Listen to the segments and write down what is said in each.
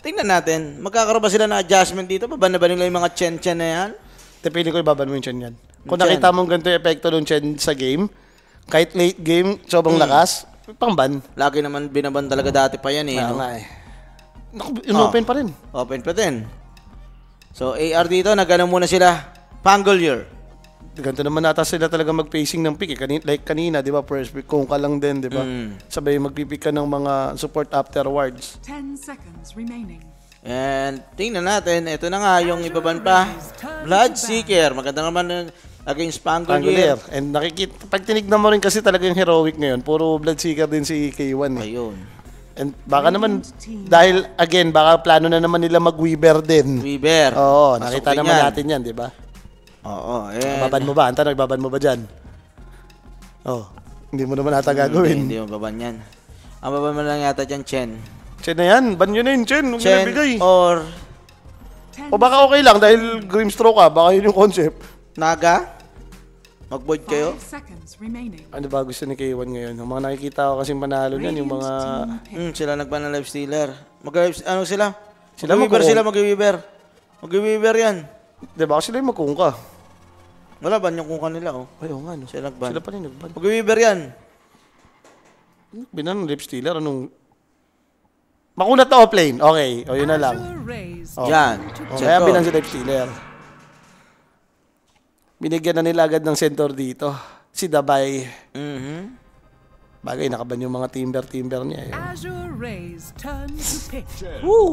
tingnan natin. Magkakaroon ba sila ng adjustment dito? Baban na ba nila yung mga chen-chen na yan? Pili ko ibaban mo yung chen yan. Kung nakita mong ganito yung epekto ng chen sa game, kahit late game, sobrang lakas, pang-ban. Lagi naman binaban talaga dati pa yan eh. Nga eh. Open pa rin. Open pa din. So, AR dito, nagano muna sila. Pangolier. Ganito naman nata sila talaga mag-pacing ng pick. Like kanina, di ba? First pick, kung ka lang din, di ba? Sabay magpipick ka ng mga support afterwards. 10 seconds remaining. And tingnan natin, ito na nga yung ibaban pa. Bloodseeker. Maganda naman against Pangolier. And pag tinignan mo rin kasi talaga yung heroic ngayon, puro Bloodseeker din si K1 eh. Ayun. And baka naman, dahil again, baka plano na naman nila mag-Weaver din. Weaver. Oo, nakita naman natin yan, di ba? Oo. Baban mo ba? Ang tanong, baban mo ba dyan? Oh, hindi mo naman ata gagawin. Hindi mo baban yan. Ang baban mo lang yata dyan, Chen. Chen na yan. Ban yun na yun, Chen. Huwag Chen nabigay. or... O baka okay lang dahil Grimstroke ka. Baka yun yung concept. Naga? Mag-void kayo? 5 seconds remaining. Ano ba gusto ni K1 ngayon? Ang mga nakikita ko kasi manalo niyan, yung mga... Sila nagban ng live stealer. Ano sila? Sila Mag-Weaver sila, mag-Weaver. Mag-Weaver yan. Di ba? Kasi sila yung magkungka. Wala ba yung kungka nila, oh? Ayaw nga, no? Sila nagban. Sila pa rin nagban. Mag-Weaver yan. Binan ng live stealer, anong... Makunat na offlane. Okay, o yun na lang. Oh. Yan. Kaya binan si live stealer. Binigyan na nila agad ng center dito. Si Dabay. Bagay, nakaban yung mga timber niya. Azure Rays turn to pick. Woo!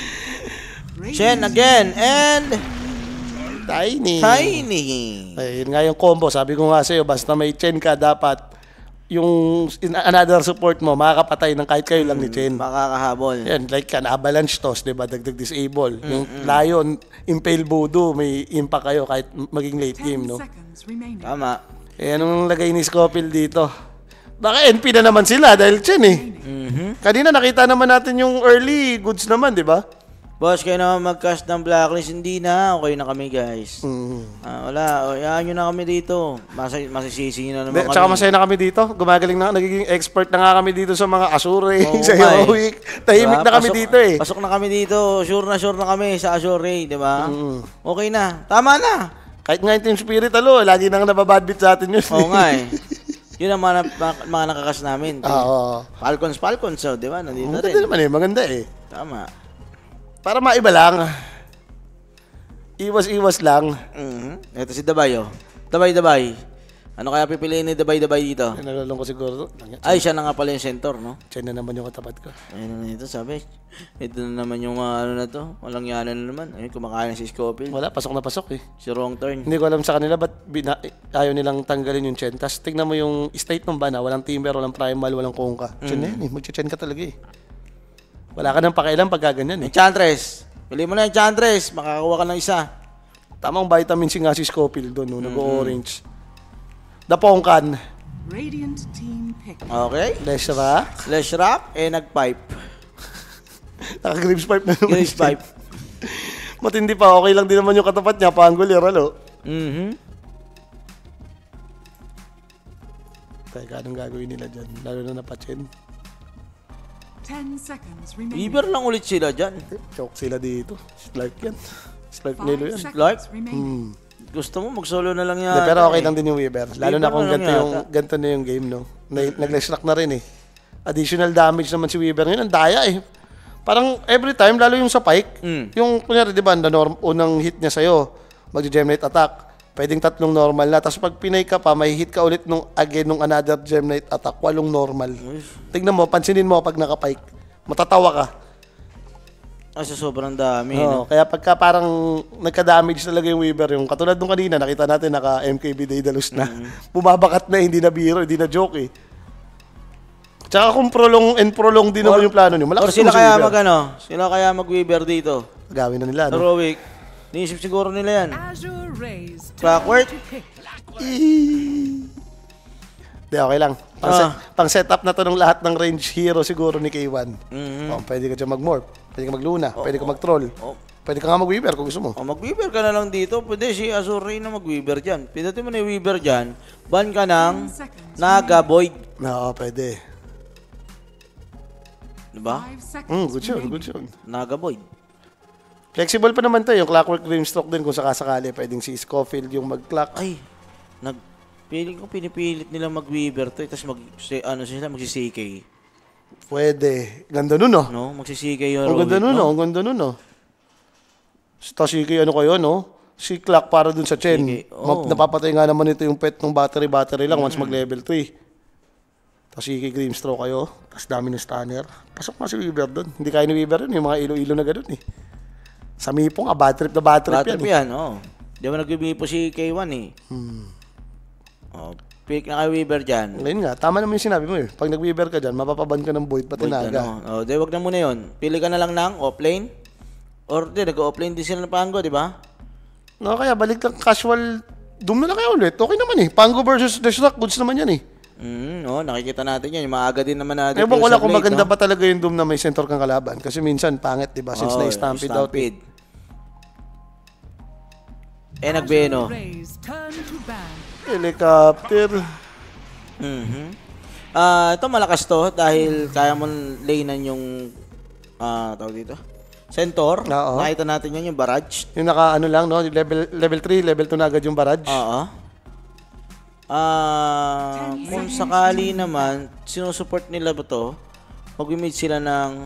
Chen again and... Tiny. Tiny. Ayun nga yung combo. Sabi ko nga sa'yo, basta may Chen ka, dapat yung another support mo, makakapatay ng kahit kayo lang ni Chen. Makakahabol. Yan, like kan, avalanche toss, diba? Dagdag disable. Yung Lion, Impale Voodoo, may impact kayo kahit maging late game, no? Tama. Eh, anong lagay ni Scofield dito? Baka NP na naman sila dahil Chen eh. Kanina nakita naman natin yung early goods naman, diba? Boss, kayo naman mag-cast ng blacklist. Hindi na. Okay na kami, guys. Wala. Hayaan nyo na kami dito. Masisisi nyo na naman kami. Tsaka masaya na kami dito. Gumagaling na. Nagiging expert na nga kami dito sa mga Azure, sa Heroic. Tahimik na kami dito eh. Pasok na kami dito. Sure na kami sa Azure, di ba? Okay na. Tama na. Kahit nga yung Team Spirit, lagi nang nababadbit sa atin yun. Oo nga eh. Yun ang mga nakakas namin. Oo. Falcons, so, di ba? Nandito rin. Maganda naman eh. Maganda eh. Tama. Para maiba lang. Iwas-iwas lang. Ito si Dabay, oh. Dabay. Ano kaya pipiliin ni Dabay dito? Nalulong ko siguro. Ay, siya na nga pala yung center, no? Chen na naman yung katapat ko. Ayun na ito, sabi. Ito na naman yung ano na to. Walang yana na naman. Ayun, kumakain si Scofield. Wala, pasok na pasok eh. Si wrong turn. Hindi ko alam sa kanila ba't ayaw nilang tanggalin yung Chen. Tapos tignan mo yung state ng bana. Walang timber, walang primal, walang kongka. Chen na yun eh. Mag-chen ka talaga eh. Wala ka nang pakialam pag gaganyan eh. Enchantress. Pili mo na Enchantress. Makakakuha ka ng isa. Tamang vitamin C nga si Scofield doon. Nag-orange. Dapongkan. Radiant team pick. Okay. Lesh Rock. Nag-pipe. Naka-Grips pipe na naman. Grips pipe. Matindi pa. Okay lang din naman yung katapat niya. Pangolier, Teka, anong gagawin nila dyan? Lalo na napachen. 10 seconds remaining. Weaver lang ulit sila dyan. Choke sila dito. Slark yan. Slark nilo yan. Clark? Gusto mo mag-solo na lang yan. Pero okay lang din yung Weaver. Lalo na kung ganito na yung game, no? Nag-Leshrack na rin eh. Additional damage naman si Weaver. Yun, ang daya eh. Parang every time, lalo yung sa Pike, yung, kunyari, di ba, unang hit niya sa'yo, mag-Gemnite attack, pwedeng 3 normal na. Tapos pag pinay ka pa, may hit ka ulit nung another Gemnite attack, 8 normal. Tignan mo, pansinin mo pag naka-Pike. Matatawa ka. Sa sobrang dami. No? Kaya pagka parang nagka-damage talaga yung Weaver, yung katulad nung kanina, nakita natin naka-MKB Daedalus na. Bumabakat na, hindi na biro, hindi na joke eh. Tsaka kung prolong din naman yung plano nyo. Or sila kaya sila kaya mag-Weaver dito. Gawin na nila, no? Heroic. Niisip siguro nila yan. Clockwork? Di, okay lang. Pang setup na to ng lahat ng range hero siguro ni K1. Pwede ka dyan mag-morph. Pwede ka mag-luna. Pwede ka mag-troll. Pwede ka nga mag-Weaver kung gusto mo. Mag-Weaver ka na lang dito. Pwede si Azure na mag-Weaver dyan. Pindutin mo na yung Weaver dyan. Ban ka ng Naga Void. Oo, pwede. Diba? 5 seconds Good yun, remaining. good yun. Naga Void. Flexible pa naman to, yung Clockwork Grimstroke din kung sakasakali. Pwedeng si Scofield yung mag-clock. Ay, feeling ko pinipilit nila mag-Weaver to, tapos magsi-CK. Pwede. Ganda nun, no? No? Magsi-CK yung Ang ganda nun, no? Ang ganda nun, no? Tapos si ano kayo, no? Si Clock para dun sa Chen. Sige, oo. Napapatay nga naman ito yung pet ng battery lang once mag-level 3. Tapos si Grimstroke kayo. Tapos dami ng stunner. Pasok nga si Weaver dun. Hindi kaya ni Weaver dun. Yung mga ilo-ilo na gano'n, eh. Sa Mipong, bad trip na bad trip Trip yan. yan, oo. Di ba nag-Weaver si K1 eh. Oh, pick na kay Weaver dyan. Ngayon nga, tama naman yung sinabi mo, eh. Pag nag-Weaver ka dyan, mapapaban ka ng Void pati Void, Naga. ano. Oh, di wag na muna yun. Pili ka na lang ng offlane. Or di, nag-offlane din sila ng Pango, di ba? No, kaya balik lang casual. Doom na lang kayo ulit. Okay naman, eh. Pango versus Deshrock, goods naman yan, eh. Nakikita natin yan. Yung maaga din naman natin. Ewan ko lang kung maganda ba talaga yung Doom na may center kang kalaban. Kasi minsan, pangit, di ba? Since na-stampede out. Nagbeno. Raise, turn to ban. Helicopter. Ito malakas to dahil kaya mo lanean yung tawag dito. Centaur. Oo. Nakita natin yan yung barrage. Yung naka ano lang, no? Level 3, level 2 na agad yung barrage. Oo. Kung sakali naman, sinusupport nila ba to? Mag-mid sila ng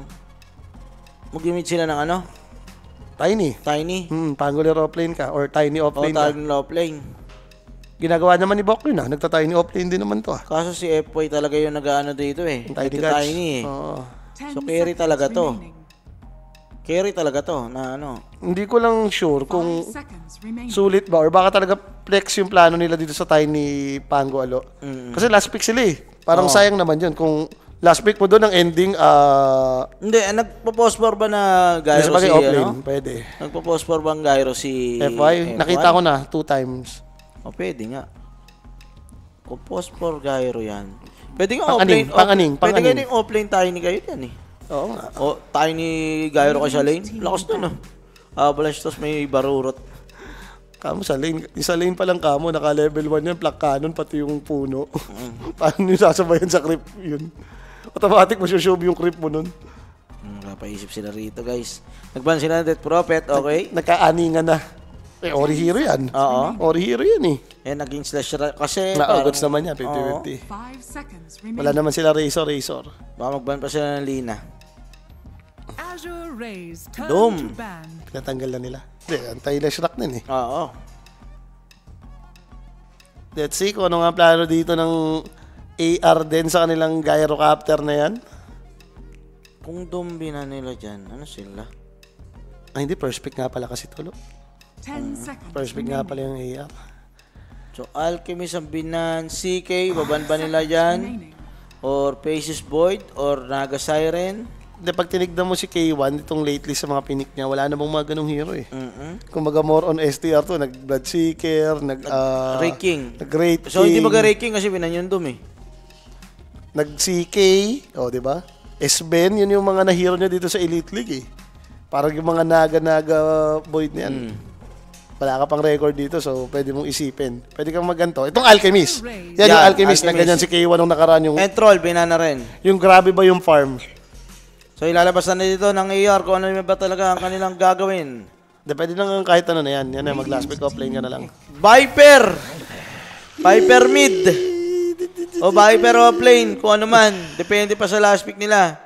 ano? Tiny. Tiny. Pangular offlane ka or tiny offlane ka. Tiny offlane. Ginagawa naman ni Bok yun, nagta-tiny offlane din naman to. Kaso si F-Boy talaga yung nag-ano dito eh. Tiny catch. Tiny eh. Oo. So carry talaga to. Carry talaga to na ano. Hindi ko lang sure kung 5 seconds remaining. sulit ba or baka talaga flex yung plano nila dito sa tiny Pango Alo. Kasi last pick sila eh. Parang sayang naman yun kung last pick mo doon ang ending Hindi, nagpo-phosphor ba na gyro si offlane, ano? pwede. Nagpo-phosphor ba ang gyro si FY, nakita ko na 2 times. Pwede nga. Kung phosphor gyro yan. Pwede nga Pang-aning, offlane. pang-aning, Pwede pang-aning. nga din offlane tiny kayo yan eh. Oo nga. O tiny gyro ka sa lane. Lakas na no. Avalanche tos may barurot. Kamo sa lane, isa lane pa lang kamo, naka-level 1 yan, black cannon, pati yung puno. Paano yung sasabayan sa creep yun? Automatic mo show yung creep mo nun. Napaisip sila rito guys. Nagban sila ng Death Prophet, okay? Nagkaaningan na. Ori Hero yan. Oo. Ori Hero yan eh. Naging slash kasi Na-outs naman yan, Oo. 50-50. 5 seconds remaining. Wala naman sila Razor. Baka magban pa sila ng Lina. Azure raise, turn Doom. to ban. Pinatanggal na nila. Hindi, anti-lash rock din eh. Oo. Let's see kung ano nga plano dito ng AR din sa kanilang gyrocopter na yan. Kung dumbi na nila dyan, ano sila? Ay, hindi. First pick nga pala kasi tulo. 10 seconds First pick nga pala yung AR. So, Alchemist ang binan, CK, baban ba nila dyan? remaining. Or Faces Void, or Naga Siren? Hindi, pag tinignan mo si K1, itong lately sa mga pinik niya, wala namang mga ganong hero eh. Mm-mm. Kumbaga more on STR to, nag-Bloodseeker, Raking. nag-Great So, hindi King, mag-raking kasi binan yung Doom eh. nag-CK, di ba? S-Ben, yun yung mga na-hero niya dito sa Elite League eh. Parang yung mga naga-naga void niyan. Wala ka pang record dito, so pwede mong isipin. Pwede kang maganto. Itong Alchemist. Yan yung Yeah, Alchemist, na ganyan si K1 nung nakaraan yung... And Troll, binana rin. Yung grabe ba yung farm? So, ilalabas na dito ng AR kung ano ba talaga ang kanilang gagawin. Pwede lang kahit ano na yan. Yan na, mag-last pick off lane ka na lang. Viper! Viper mid! O Viper offlane, kung ano man. Depende pa sa last pick nila.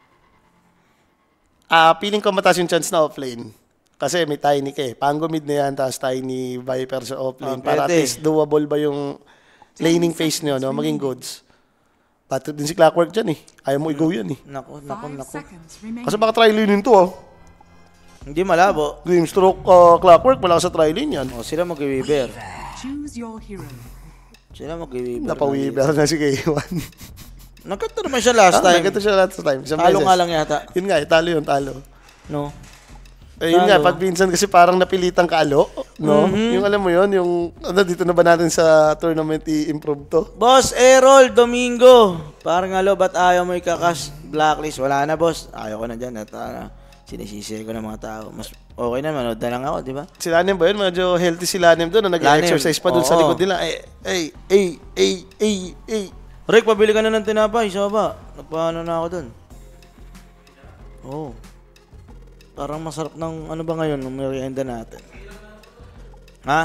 Feeling ko mataas yung chance na offlane. Kasi may tiny ka eh. Pango mid na yan, tapos tiny Viper sa offlane. Para at pwede. least doable ba yung laning phase nyo, no? Maging goods. Patrip din si Clockwork dyan eh. Ayaw mo i-go yan eh. Naku. 5 seconds remaining. Kasi baka tri-lane to ah. Hindi malabo. Grimstroke, Clockwork, wala ka sa tri-lane yan. O, sila mag-weaver. Choose your hero. Sila mag-weaver. Napawiber na si K1. Nagkanta naman siya last time. Nagkita siya last time. Isang Talo beses. nga lang yata. Yun nga, talo yun, talo. No? Eh, yun nga, Talo. pag minsan kasi parang napilitang kaalo, no? Yung alam mo yun, yung, dito na ba natin sa tournament i-improve to? Boss Errol Domingo. Parang alo, ba't ayaw mo ikakas blacklist? Wala na, boss. Ayaw ko na dyan. At sinisisi ko ng mga tao. Mas okay na, manood na lang ako, di ba? Si Lanem ba yun? Medyo healthy si Lanem doon. Nag-exercise pa doon sa Oo. likod nila. Rick, pabili ka na ng tinapay. Isa ba? Nagpaano na ako dun. Oh. Parang masarap ng ano ba ngayon, ng merienda natin. Ha?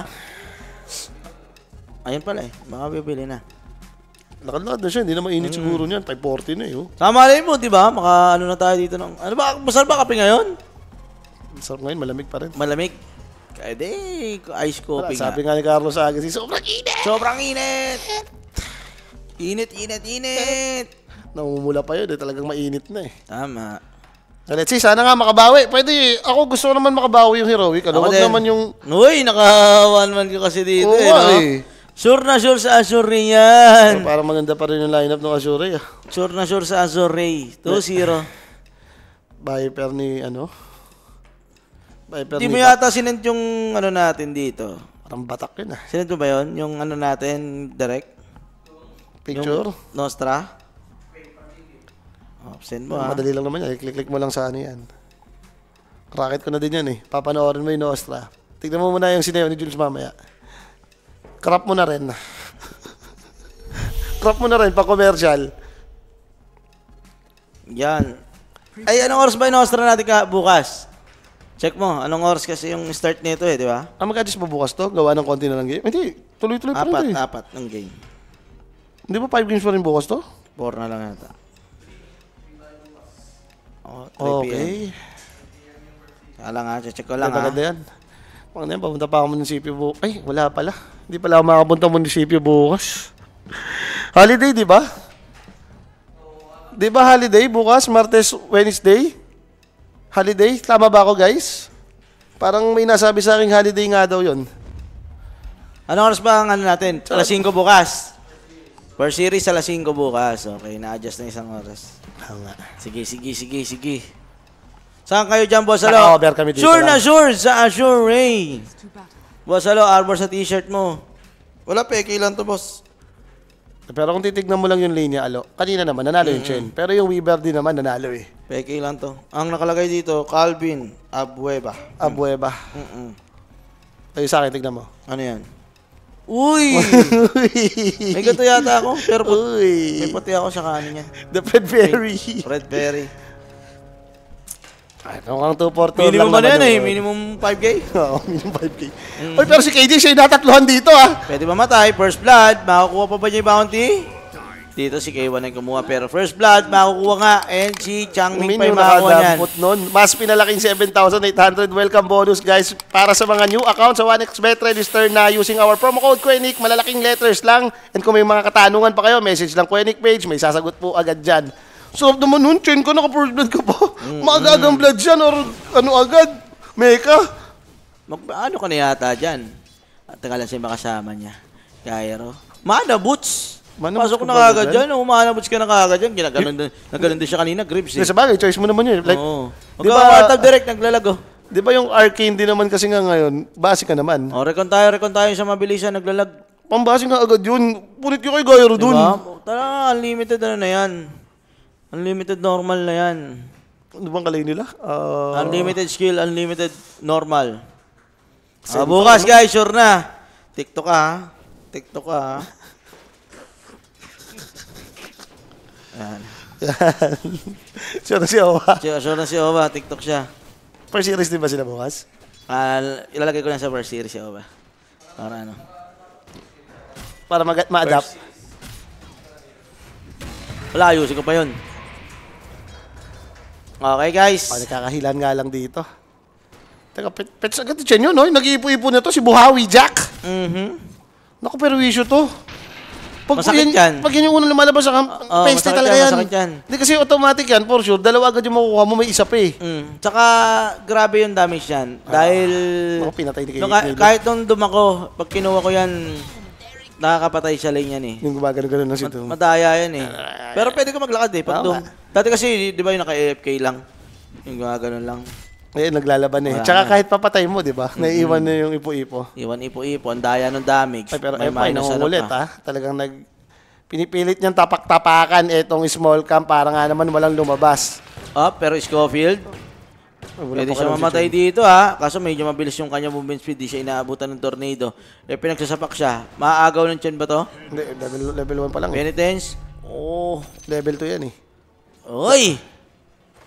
Ayun pala eh. Baka bibili na. Lakad-lakad na siya, hindi na mainit siguro niyan. 540 na eh. Oh. Tama rin mo, di ba? Maka ano na tayo dito ng... Ano ba? Masarap ba kape ngayon? Sarap ngayon, malamig pa rin. Malamig. Kaya di, ice coffee nga. Sabi nga ni Carlos Agassi, sobrang init! Sobrang init! Init, init, init! Namumula pa yun, talagang mainit na eh. Tama. Let's see, sana nga makabawi. Pwede, ako gusto naman makabawi yung heroic. Ano, wag naman yung... Uy, naka-one man ko kasi dito eh, no? Sure na sure sa Azure yan. Para maganda pa rin yung lineup ng Azure eh. Sure na sure sa Azure. 2-0. Viper ni ano? Viper Di ni mo yata sinend yung ano natin dito. Parang batak yun ah. Sinend mo ba yun? Yung ano natin, direct? Picture? Yung Nostra? Oh, send mo ha. Madali lang naman yan. Click-click mo lang sa ano yan. Racket ko na din yan eh. Papanoorin mo yung Nostra. Tignan mo muna yung sineo ni Jules mamaya. Crop mo na rin. Crop mo na rin, pa-commercial. Yan. Ay, anong oras ba yung Nostra natin bukas? Check mo, anong oras kasi yung start nito eh, di ba? Mag-adjust ba bukas to? Gawa ng konti na lang game? Hindi, tuloy-tuloy pa rin eh. Apat ng game. Hindi ba 5 games pa rin bukas to? 4 na lang yata. Oh, 3 Okay. Kala nga, check ko lang ha. Maganda yan. Pag yan, papunta pa ako munisipyo bukas. Ay, wala pala. Hindi pala ako makapunta munisipyo bukas. Holiday, di ba? Di ba holiday bukas? Martes, Wednesday? Holiday? Tama ba ako, guys? Parang may nasabi sa akin holiday nga daw yun. Anong oras ba ang ano natin? Alas 5 bukas. Per series, alas 5 bukas. Okay, na-adjust na isang oras. Sige. Saan kayo dyan, Boss Alo? Naka-over kami dito Sure lang. na sure sa Azure Ray. To battle. Boss Alo, arbor sa t-shirt mo. Wala, peke lang to, boss. Pero kung titignan mo lang yung linya, alo, kanina naman, nanalo yung Chen. Pero yung Weaver din naman, nanalo eh. Peke lang to. Ang nakalagay dito, Calvin Abueva. Abueva. Ay, sa akin, tignan mo. Ano yan? Uy! May gato yata ako. Pero Uy. may puti ako sa kanin yan. The Fred Berry. Red berry. Ay, mukhang 2-4 Minimum lang ano yan naman eh? yun. Minimum 5K? Oo, minimum 5K. Uy, pero si KD, siya yung natatluhan dito ah. Pwede ba matay? First blood. Makakuha pa ba niya yung bounty? Dito si K1 ang kumuha. Pero first blood, makukuha nga. And si Changming pa yung makakuha niyan. Nun. Mas pinalaking 7,800. Welcome bonus guys. Para sa mga new account sa 1xBet, register na using our promo code Quenic. Malalaking letters lang. And kung may mga katanungan pa kayo, message lang Quenic page. May sasagot po agad dyan. Sarap naman nun, Chen ko, naka-first blood ka pa. Maaga-agang blood yan or ano agad. Meka. Ano ka na yata dyan? At teka lang siya makasama niya. Cairo. Mana boots. Mana Pasok boots na ka ba kagad dyan. Mana boots ka na kagad dyan. Nagganon din siya kanina. Grips eh. Sa bagay, choice mo naman yun. Like, Oo. di ba- Magka-wartab direct. Naglalago. di ba yung arcane din naman kasi nga ngayon, base ka naman. O, recon tayo sa mabilisan. Naglalag. Pambase nga agad yun. Punit ko kay Gairo dun. Diba? Tara, unlimited ano na yan. Unlimited normal na yan. Ano bang kalay nila? Unlimited skill, unlimited normal. Bukas guys, sure na. TikTok ka ha. TikTok ka ha. Yan. Siya na si Owa. Sure na si Owa, TikTok siya. First series din ba sila bukas? Ilalagay ko na sa first series si Owa. Para ano. Para ma-adapt. Wala, ayusin ko pa yun. Okay guys. Nakakahilan nga lang dito. Teka, pets agad dyan yun, no? Nag-iipo-ipo na to, si Buhawi Jack. Naku, pero issue to. Masakit yan. Pag yan yung unang lumalabas sa paste masakit talaga yan, yan. masakit yan. Hindi kasi automatic yan, for sure. Dalawa agad yung makukuha mo, may isa pa eh. Tsaka, grabe yung damage yan. Dahil, Naku, pinatay ni kahit nung dumako, pag kinuha ko yan, nakakapatay siya lane yan eh. Yung gumagano-gano na si Tum. Madaya yan eh. Pero pwede ka maglakad eh. Pag Tama. dati kasi, di ba yung naka-AFK lang? Yung gano'n lang. Ayun, naglalaban eh. Wala Tsaka na. kahit papatay mo, di ba? Naiiwan na yung ipo-ipo. Iwan ipo-ipo. Ang daya ng damage. Ay, pero May F1 minus ano nangungulit pa. Talagang pinipilit niyang tapak-tapakan etong small camp para nga naman walang lumabas. Pero Scofield, Wala pwede pa siya ka lang si mamatay Chen. dito ha. Kaso medyo mabilis yung kanya movement speed. Di siya inaabutan ng tornado. Pinagsasapak siya. Maaagaw ng Chen ba to? Hindi, level 1 pa lang eh. Penitence? Oh. Level 2 yan eh. Oy!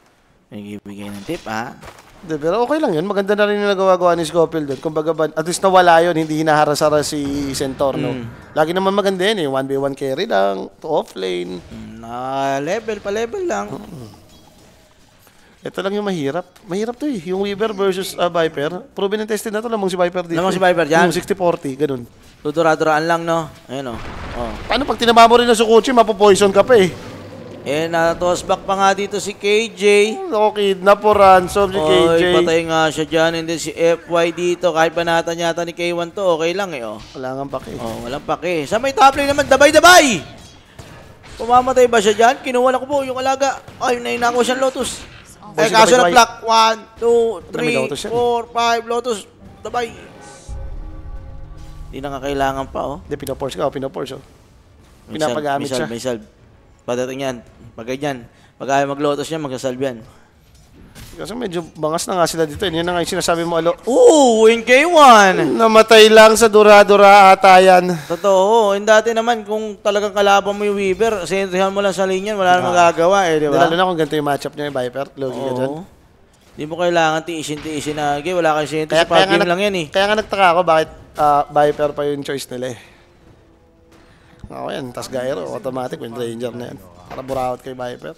Nagbibigay ng tip, ha? Hindi, pero okay lang yun. Maganda na rin yung nagawa ni Scofield doon. Kumbaga, at least nawala yun, hindi hinaharasara si Centorno. Lagi naman maganda yun eh. 1v1 carry lang, to offlane. Level pa level lang. Ito lang yung mahirap. Mahirap to eh. Yung Weaver versus Viper. Proven and tested na to. Lamang si Viper dito. Lamang si Viper dyan? Yung 60-40, ganun. Tudura-duraan lang, no? Ayun, Paano pag tinama mo rin na Sukuchi, mapopoison ka pa eh. Toss back pa nga dito si KJ. Kidnap po ransom si KJ. Patay nga siya dyan. And then si FY dito, kahit banatan yata ni K1 to, okay lang eh, Wala nga pake. Walang pake. Sa may top lane naman, dabay-dabay! Pumamatay ba siya dyan? Kinuha na ko po yung alaga. Ay, nainako siyang Lotus. Kaso na block. 1, 2, 3, 4, 5, Lotus. Dabay. Hindi na nga kailangan pa, Hindi, pinaporce ka, pinaporce, Pinapagamit siya. May salve. Padating yan. Pag ganyan. Pag ayaw mag-Lotus niya, magsasalve yan. Kasi medyo bangas na nga sila dito. Yan na nga yung sinasabi mo, win K1! Namatay lang sa dura-dura ata yan. Totoo. Dati naman, kung talagang kalaban mo yung Weaver, sentrihan mo lang sa linya, wala nang magagawa di ba? Lalo na kung ganito yung matchup niya yung Viper. Logi ka dyan. Hindi mo kailangan tiisin na. Wala kang sentry sa pag-game lang yan Kaya nga nagtaka ako bakit Viper pa yung choice nila eh. Ako yan, tas Gyro, automatic, Wind Ranger na yan. Para buraot kay Viper.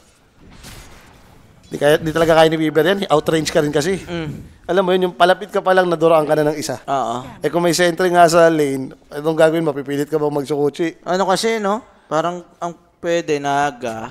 Di talaga kaya ni Weaver yan, outrange ka rin kasi. Alam mo yun, yung palapit ka pa lang, naduraan ka na ng isa. Kung may sentry nga sa lane, itong gagawin, mapipilit ka bang magsukuchi? Ano kasi, no? Parang ang pwede, Naga.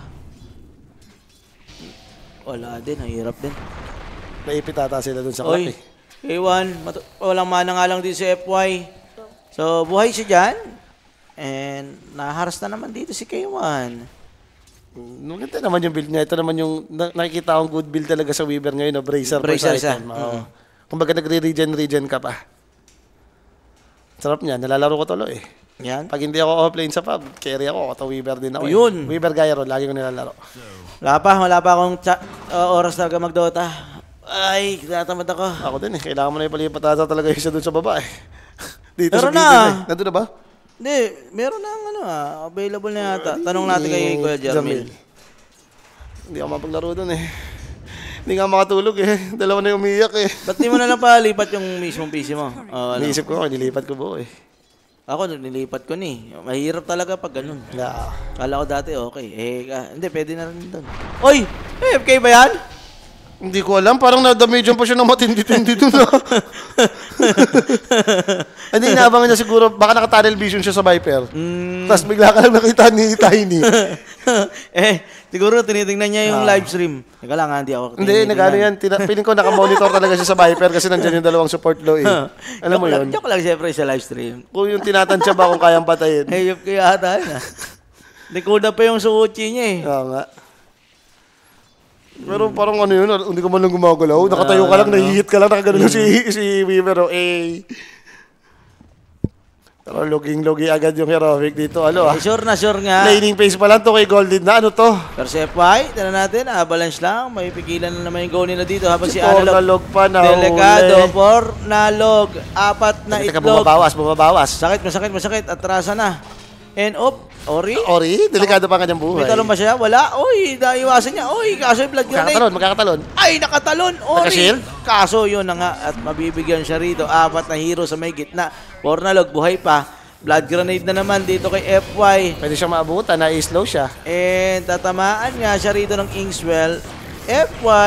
Wala din, ang hirap din. Naipit ata sila dun sa klap eh. K1, walang mana nga lang din si FY. So, buhay siya dyan. And naharas na naman dito si K1. Maganda naman yung build niya. Ito naman yung nakikita akong good build talaga sa Weaver ngayon. Bracer siya. Kumbaga nagre-regen ka pa. Sarap niya. Nalalaro ko tolo eh. Yan. Pag hindi ako offlane sa pub, carry ako. Ito Weaver din ako. Yun. Weaver Gyro. Lagi ko nilalaro. Wala pa akong oras talaga mag-Dota. Ay, tinatamad ako. Ako din eh. Kailangan mo na ipalipat ata talaga isa dun sa baba eh. Dito Meron sa gilid eh. Nandun na ba? Hindi, meron na available na yata. Tanong natin kay Kuya Jermil. Hindi ako mapaglaro dun eh. Hindi nga makatulog eh. Dalawa na yung umiyak eh. Ba't di mo na lang palipat yung mismong PC mo? Niisip ko, nilipat ko buo eh. Ako, nilipat ko ni. Mahirap talaga pag ganun. Kala ko dati okay. Hindi, pwede na rin doon. Oy! AFK ba yan? Hindi ko alam. Parang na-damage pa siya ng matindi-tindi doon. Hindi, inaabangan niya siguro. Baka naka-tunnel vision siya sa Viper. Tapos bigla ka lang nakita ni Tiny. Siguro tinitingnan niya yung live stream. Teka lang, hindi ako. Hindi, nagano yan. Piling ko naka-monitor talaga siya sa Viper kasi nandiyan yung dalawang support low eh. Alam mo yun? Joke lang siyempre sa live stream. Kung yung tinatansya ba kung kayang patayin. Yup kaya ata yun Nikuda pa yung suuchi niya eh. Oo nga. Pero parang ano yun, hindi ka man lang gumagalaw. Nakatayo ka lang, nahihit ka lang, nakagano si Weaver. Pero loging-logi agad yung heroic dito. Sure nga. Laning phase pa lang to kay Golden na. Ano to? Pero si FY, tala natin, balance lang. May pigilan na naman yung goal nila dito. Habang si Analog pa na Delikado for Nalog. 4 na itlog. Bumabawas. Masakit. Atrasa na. And Ori? Delikado pa kanyang buhay. May talon ba siya? Wala. Naiwasan niya. Kaso yung blood grenade. Magkakatalon. Ay, nakatalon. Ori. Naka-shield? Kaso yun na nga. At mabibigyan siya rito. 4 na hero sa may gitna. Pornalog, buhay pa. Blood grenade na naman dito kay FY. Pwede siyang maabutan. Na-slow siya. And tatamaan nga siya rito ng Kingswell. FY.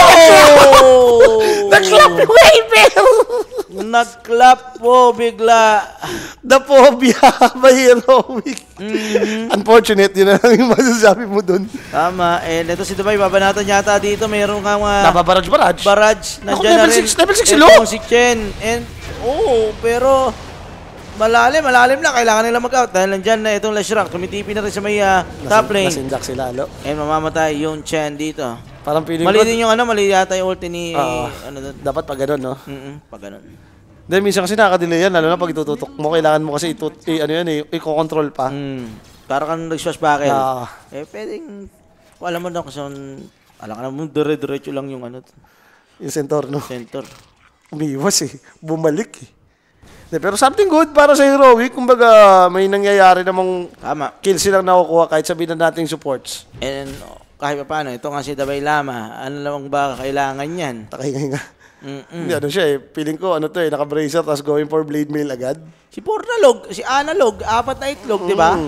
Nag-clap yung Weaver! Nag-clap po bigla. The phobia by heroic. Unfortunate, yun na lang yung masasabi mo dun. Tama. And ito si Dubai, babanatan yata dito. Mayroon kang Nababarage. Nandiyan na rin. Level 6 silo. Si Chen. And, pero malalim lang. Kailangan nila mag-out. Dahil nandyan na itong Lashrock. Tumitipi na rin sa may top lane. Nasindak sila, And mamamatay yung Chen dito. Parang feeling mali din yung mali yata yung ulti ni... dapat pag ganun, no? Pag ganun. Dahil minsan kasi nakaka-delay yan, lalo na pag itututok mo, kailangan mo kasi i-control pa. Para kang nag-swash bucket. Pwedeng... Alam mo na kasi... Alam ka na mo, dire-diretso lang yung yung center, no? Center. Umiwas bumalik pero something good para sa heroic. Kumbaga, may nangyayari namang kills silang nakukuha kahit sabihin na nating supports. And kahit pa paano, ito nga si Dabay Lama. Ano lang ba kailangan yan? Takay nga. Hindi, ano siya eh. Feeling ko, ano to eh, naka-bracer, tapos going for blade mail agad. Si Pornalog, si Analog, 4 na itlog, di ba?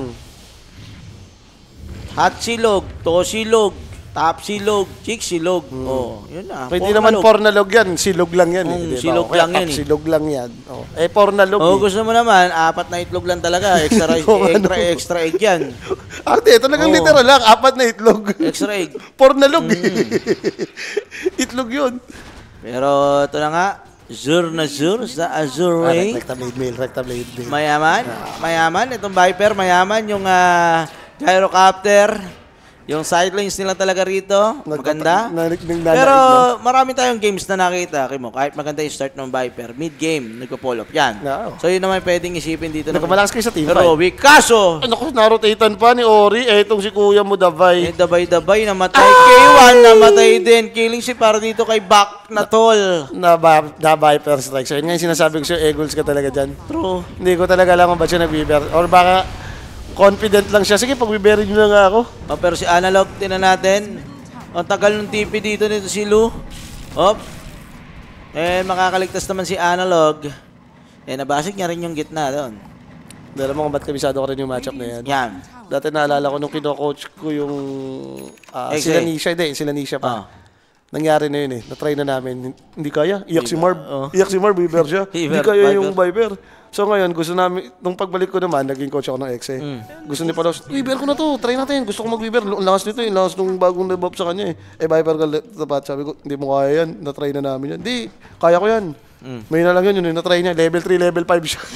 Hot silog, to silog, top silog, chick silog. Oh, yun na. Hindi naman pornalog yan, silog lang yan eh. Diba? Silog Kaya lang yan top eh. silog lang yan. Oh. Eh, pornalog Oh, eh. gusto mo naman, 4 na itlog lang talaga. Extra egg yan. Ate, talagang literal lang, 4 na itlog. Extra egg. Pornalog eh. Itlog yun. Pero ito na nga, Zur na Zur sa Azure Ray. Recta blade mail, recta blade mail. Mayaman. Itong Viper, mayaman. Yung gyrocopter. Yung sidelines nila talaga rito. Maganda. Pero marami tayong games na nakita. Kimo, kahit maganda yung start ng Viper, mid-game, nagpo-pull up yan. No. So yun naman pwedeng isipin dito. Nagkamalakas kayo sa team fight. Pero kaso, Ano ko, narotatean pa ni Ori. Eh, itong si kuya mo, Davay. dabay-dabay, namatay. K1, namatay din. Killing si para dito kay Back na tol. Na Viper strike. So, yun nga yung sinasabi ko sa'yo, Eagles ka talaga dyan. True. Hindi ko talaga alam kung ba't siya nag-Viper. Or baka confident lang siya. Sige, pag-Viperin nyo na nga ako. Oh, pero si Analog, tinan natin. Ang tagal ng TP dito nito si Lu. Op. Makakaligtas naman si Analog. Nabasik niya rin yung gitna doon. Alam mo kung ba't kabisado ko rin yung matchup na yan. Yan. Dati naalala ko nung kino-coach ko yung sila Nisha pa. Nangyari na yun eh. Na-try na namin. Hindi kaya. Iyak si Marv. Iyak si Marv, Viper siya. Hindi kaya yung Viper. So ngayon, gusto namin, nung pagbalik ko naman, naging coach ako ng ex eh. Gusto niya pala, Viper ko na to, try natin. Gusto ko mag-Viper. Ang lakas nito eh. Ang lakas nung bagong debuff sa kanya eh. Viper ka tapat. Sabi ko, hindi mo kaya yan. Na-try na namin yan. Hindi, kaya ko yan. May na lang yun na-try niya. Level 3, level 5 siya.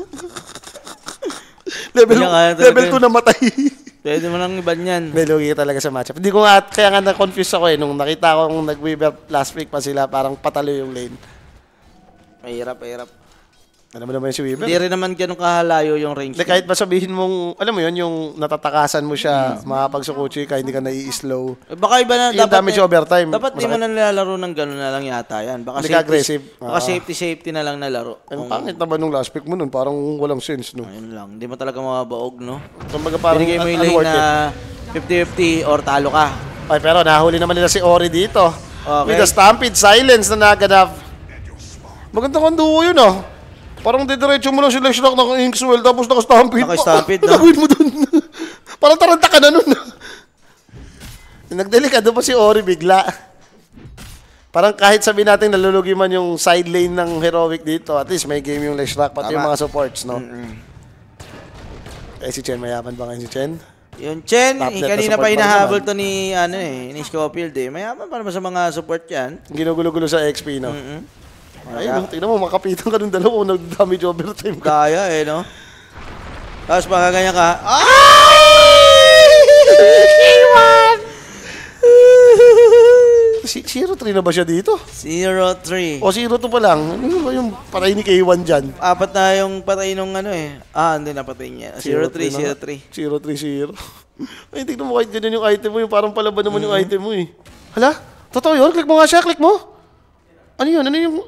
level 2 namatay. Pwede mo nang iban yan. May lugi talaga sa matchup. Hindi ko nga, kaya nga na-confuse ako eh. Nung nakita ko kung nag-Viper last week pa sila, parang patalo yung lane. Mahirap. Ano mo naman si Weaver? Hindi rin naman ganun kahalayo yung range. Kahit ba sabihin mong, alam mo yun, yung natatakasan mo siya, makapagsukuchi ka, hindi ka nai-slow. Baka iba na, yung damage overtime. Dapat di mo na nilalaro ng gano'n na lang yata yan. Baka hindi ka aggressive. Baka safety na lang na laro. Ang pangit naman nung last pick mo nun, parang walang sense, no? Ayun lang, hindi mo talaga mababaog, no? Kumbaga parang binigay mo yung lane na 50-50 or talo ka. Ay, pero nahuli naman nila si Ori dito. Okay. With a Stampede Silence na naganap. Magandang kanduo yun, oh. Parang didiretso mo lang si Leshlock ng Inkswell tapos naka-stampede. Naka-stampede, no? Gagawin mo dun. Parang taranta ka na nun. Nagdelikado pa si Ori bigla. Parang kahit sabihin natin nalulugi man yung side lane ng Heroic dito, at least may game yung Leshlock, pati yung mga supports, no? Eh, si Chen, mayaman ba ngayon si Chen? Yung Chen, kanina pa support hinahabol to ni Scofield eh. Mayaman pa naman sa mga support yan. Ginugulo-gulo sa XP, no? Ay, no, tingnan mo, makapitan ka ng dalawa kung nag-damage overtime ka. Kaya eh, no? Tapos ganyan ka, K1! 0-3 na ba siya dito? 0-3. O 0-2 pa lang. Ano ba yung patay ni K1 dyan? 4 na yung patay nung hindi na patay niya. 0-3, 0-3. 0-3-0. Ay, tignan mo kahit ganyan yung item mo. Yung parang palaban naman yung item mo eh. Hala? Totoo yun? Click mo nga siya, click mo. Ano yun? Ano yung...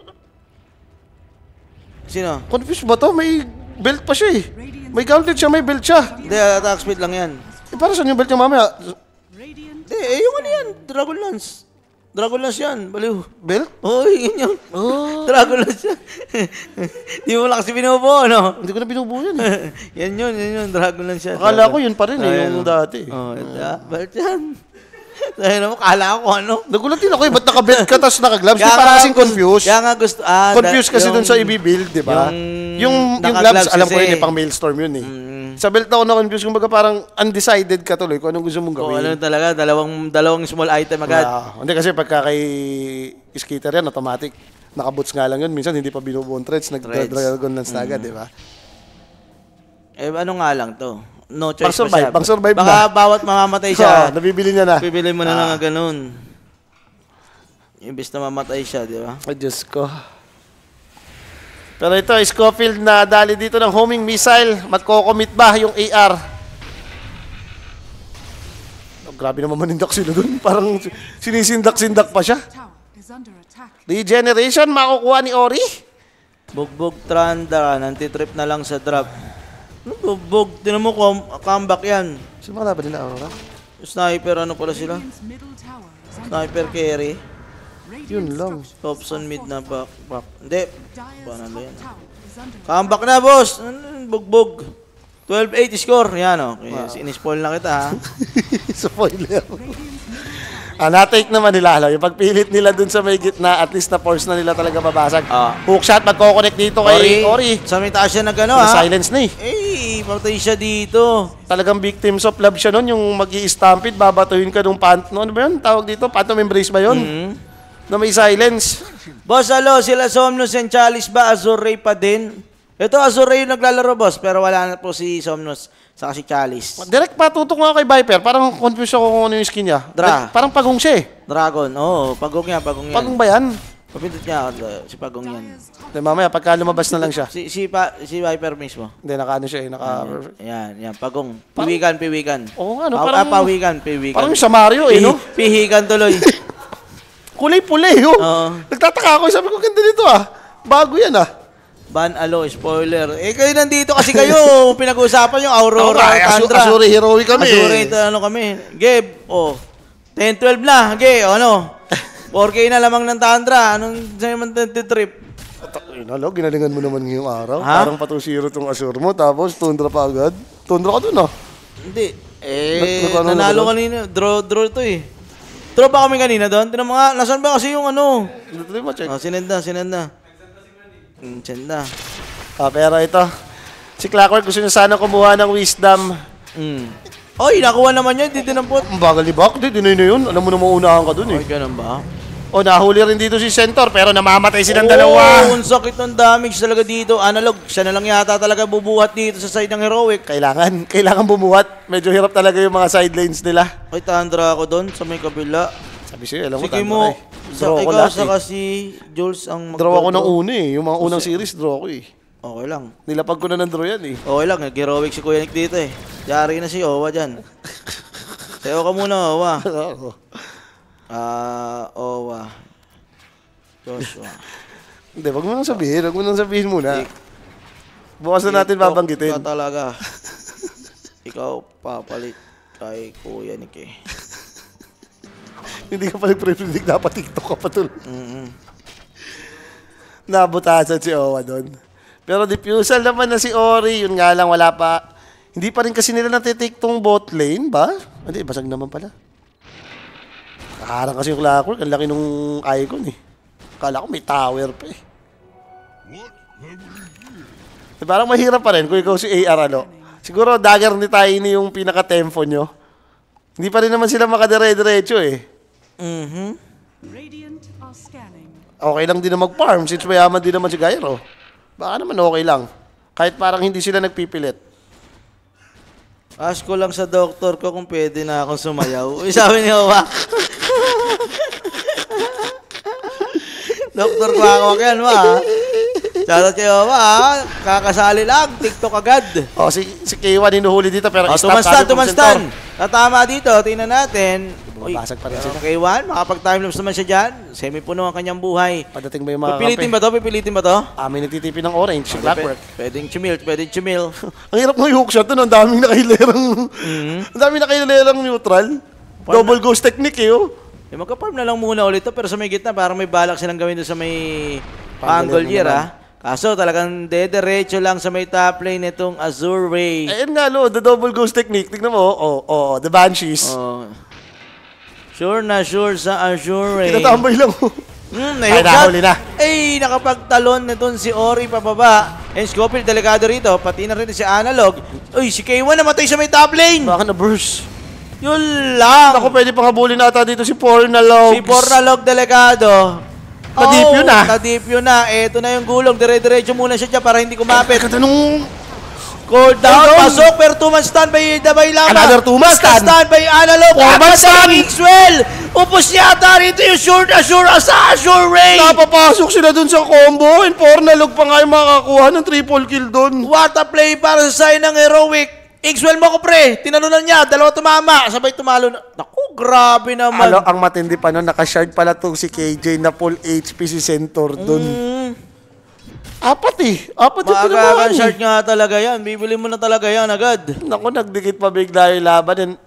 Sino? Confused ba to? May belt pa siya eh. May gauntlet siya, may belt siya. Hindi, attack speed lang yan. Eh, para saan yung belt niya mamaya? Hindi, yung yan. Dragon Lance. Dragon Lance yan, baliw. Belt? Oo, yun yung Dragon Lance yan. Di mo lang kasi binubuo, no? Hindi ko na binubuo yan eh. yan yun, Dragon Lance yan. Akala ko yun pa rin eh, yung dati. Belt yan. Dahil mo, kala ko ano. Nagulat din ako eh, ba't naka-belt ka tapos naka-gloves? Di para kasing confused. Kaya nga gusto, confused kasi dun sa i-build, di ba? Yung gloves, alam ko yun eh, pang Maelstrom yun eh. Sa belt ako na-confused, kumbaga parang undecided ka tuloy kung anong gusto mong gawin. Ano talaga, dalawang small item agad. Hindi kasi pagka kay skater yan, automatic. Naka-boots nga lang yun. Minsan hindi pa binubuong threads, nag-dragon lance na agad, di ba? Eh, ano nga lang to? No choice pang survive Baka bawat mamamatay siya. Nabibili niya na. Bibili mo na lang ganun. Imbis na mamatay siya, di ba? Ay, Diyos ko. Pero ito, Scofield na dali dito ng homing missile. Matko-commit ba yung AR? Oh, grabe naman manindak sila dun. Parang sinisindak-sindak pa siya. Regeneration, makukuha ni Ori. Bugbog Tranda, nanti-trip na lang sa drop. Ano bugbog? Tinan mo, comeback yan. Sino mga laban nila, Aurora? Sniper, ano pala sila? Radiant's middle tower is under Sniper carry. Yun Radiant's lang. structures Thompson are mid na fortified. back. Hindi. Dire's Paano top ba yan? tower is under Comeback na, boss! Bugbog. 12-8 score. Yan, okay. Sinispoil na kita, ha? Spoiler. Radiant's middle tower. Na-take naman nila. Yung pagpilit nila dun sa may gitna, at least na-force na nila talaga babasag. Ah. Hook shot, magkoconnect dito kay Ori. Sa may taas siya nag-ano, ha? Silence na eh. Eh, patay siya dito. Talagang victims of love siya nun, yung mag-i-stampede, babatuhin ka nung ano ba yun? Tawag dito? Phantom embrace ba yun? Na may silence. Boss, sila Somnus and Chalice ba? Azure Ray pa din? Ito, Azure Ray yung naglalaro, boss. Pero wala na po si Somnus saka si Chalice. Direct patutok nga kay Viper, parang confused ako kung ano yung skin niya. Dra. Parang pagong siya eh. Dragon, oo. Pagong yan, pagong yan. Pagong ba yan? Papindot niya, si Pagong yan. Then mamaya, pagka lumabas na lang siya. Si Viper mismo. Hindi, naka-ano siya eh, Yan, Pagong. Piwikan. Oo nga, no? Parang, Piwikan. parang sa Mario eh, no? Pihikan tuloy. Kulay-pulay, oh. Oo. Nagtataka ako, sabi ko, ganda nito ah. Bago yan ah. Ban Alo, spoiler. Eh, kayo nandito kasi kayo, pinag-uusapan yung Aurora, Tundra. Azure Heroic kami. Azure, ano kami. Geb, 10-12 na. Ano? 4K na lamang ng Tundra. Anong sa'yo man trip? Inalo, ginalingan mo naman ngayong araw. Ha? Parang 2-0 tong Azure mo, tapos Tundra pa agad. Tundra ka dun ah. Hindi. Nagkano Nanalo kanina. Draw to eh. Draw ba kami kanina doon? Tinan mo nga, nasan ba kasi yung ano? Dito mo, check. Sinend na. Send na. Pero ito, si Clockwork gusto niya sana kumuha ng wisdom. Oy, nakuha naman yun. Hindi dinampot. Ang bagal ni Bak, di dinoy na yun. Alam mo na maunahan ka dun eh. Ay, ganun ba? O, nahuli rin dito si Centaur, pero namamatay silang Oh, dalawa. ang sakit ng damage talaga dito. Analog, siya na lang yata talaga bubuhat dito sa side ng Heroic. Kailangan bumuhat. Medyo hirap talaga yung mga side lanes nila. Ay, Tundra ako doon sa may kabila. Sabi siya, alam mo, Sige Tundra mo, eh. Draw ako ikaw lahat saka eh. si Jules ang Draw ako ng una eh. Yung mga unang series, draw ako eh. Okay lang. Nilapag ko na ng draw yan eh. Okay lang, nag-heroic si Kuya Nick dito eh. Yari na si Owa dyan. Sayo ka muna, Owa. Owa. Joshua. Hindi, wag mo nang sabihin muna. Bukas na natin babanggitin. Ikaw talaga. Ikaw papalit kay Kuya Nick eh. Hindi ka pa nag-predict, dapat TikTok ka pa tuloy. Nabutasan si Owa doon. Pero diffusal naman na si Ori, yun nga lang, wala pa. Hindi pa rin kasi nila natitake tong bot lane, ba? Hindi, basag naman pala. Kaharang kasi yung Clockwork, ang laki nung icon eh. Kala ko may tower pa eh. Parang mahirap pa rin kung ikaw si AR ano. Siguro dagger ni Tiny yung pinaka-tempo nyo. Hindi pa rin naman sila makadire-diretso eh. Radiant are scanning. Okay lang din na mag-farm since mayaman din naman si Gyro. Baka naman okay lang. Kahit parang hindi sila nagpipilit. Ask ko lang sa doktor ko kung pwede na akong sumayaw. Uy, sabi ni Owa. Doktor ko ako yan, ma. Shoutout kay Owa, ha? Kakasali lang, TikTok agad. O, si K1 hinuhuli dito pero Tumanstan. Tatama dito, tingnan natin. Bumabasag pa rin sila. K1, makapag-timelapse naman siya dyan. Semi-puno ang kanyang buhay. Padating ba yung mga Pipilitin ba to? May nagtitipi ng orange, si Clockwork. Pwedeng chumil. Ang hirap ng hook shot doon, ang daming nakahilerang neutral. Double ghost technique eh, oh. Magka-farm na lang muna ulit to, pero sa may gitna, parang may balak silang gawin doon sa may angle year, ha? Kaso talagang dederecho lang sa may top lane nitong Azure Ray. Ayun nga, the double ghost technique. Tignan mo, the Banshees. Sure sa Azure Ray. Tinatambay lang, oh. Ay, nahuli na. Ay, nakapagtalon nitong si Ori pababa. And Scofield, delikado rito. Pati na rin si Analog. Uy, si K1 namatay sa may top lane. Baka na-burst. Yun lang. Ako, pwede pang habulin ata dito si Pornalog. Si Pornalog, delikado. Nadip yun na. Nadip yun na. Eto na yung gulong. Dire-diretso muna siya dyan para hindi kumapit. Katanong. Cold down. Pasok. Pero 2-man stand by Dabay Lama. Another 2-man stand. Stand by Analog. 4-man stand. Mixwell. Upos yata rito yung Azure Ray. Napapasok sila dun sa combo. And Pornalog pa nga yung makakakuha ng triple kill dun. What a play para sa side ng Heroic. Ingswell mo ko, pre. Tinalunan niya. Dalawa tumama. Sabay tumalo na. Naku, grabe naman. Ang matindi pa nun, naka-shard pala itong si KJ na full HP si Centaur dun. Apat yung Maaga shard nga talaga yan. Bibili mo na talaga yan agad. Naku, nagdikit pa bigla yung laban. And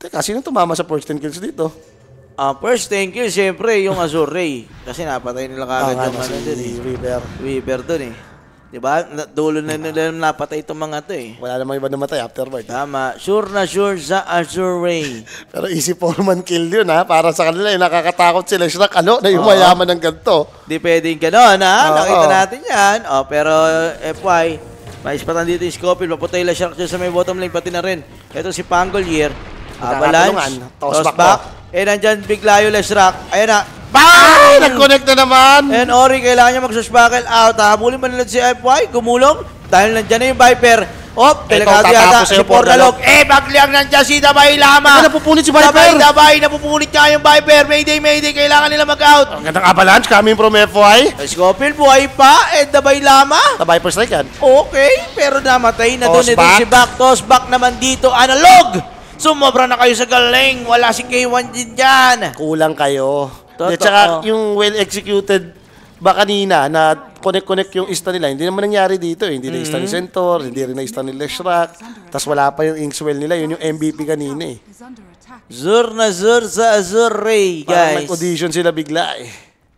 Teka, sino tumama sa first 10 kills dito? First thank you, siyempre, yung Azure Ray. Kasi napatay nila kagad yung ano dun eh. Weaver dun eh. Diba? Dulo na nila napatay itong mga to eh. Wala namang iba namatay afterward. Tama. Sure na sure sa Azure Ray. Pero easy 4-man kill yun ha. Para sa kanila, nakakatakot sila. Shrek, na yung mayaman ng ganito. Di pwedeng gano'n ha. Nakita natin yan. Pero FY, maispatan dito yung Scofield. Maputay lang Shark dyan sa may bottom lane. Pati na rin. Ito si Pangolier. Avalanche. Toss back. Nandyan bigla yung Shark. Ayan na. Bang! Nag-connect na naman! And Ori, kailangan niya mag-swashbuckle out. Habulin pa nila si FY, gumulong. Dahil nandyan na yung Viper. Telegrado yata si Portalog. Bagliang nandyan si Dabay Lama. Napupunit si Viper. Dabay, napupunit niya yung Viper. Mayday, kailangan nila mag-out. Ang gandang avalanche coming from FY. Scofield, buhay pa. Dabay Lama. Sa Viper strike yan. Okay, pero namatay na doon. Ito si Back. Toss back naman dito. Analog! Sumobra na kayo sa galing. Wala si K1 din dyan. Kulang kayo. At saka yung well-executed ba kanina na connect yung ista nila, hindi naman nangyari dito eh. Hindi na ista ni Centaur, hindi rin na ista ni Leshrac. Tapos wala pa yung Inkswell nila, yun yung MVP kanina eh. Zur na zur sa Azure Ray, guys. Parang nag-audition sila bigla eh.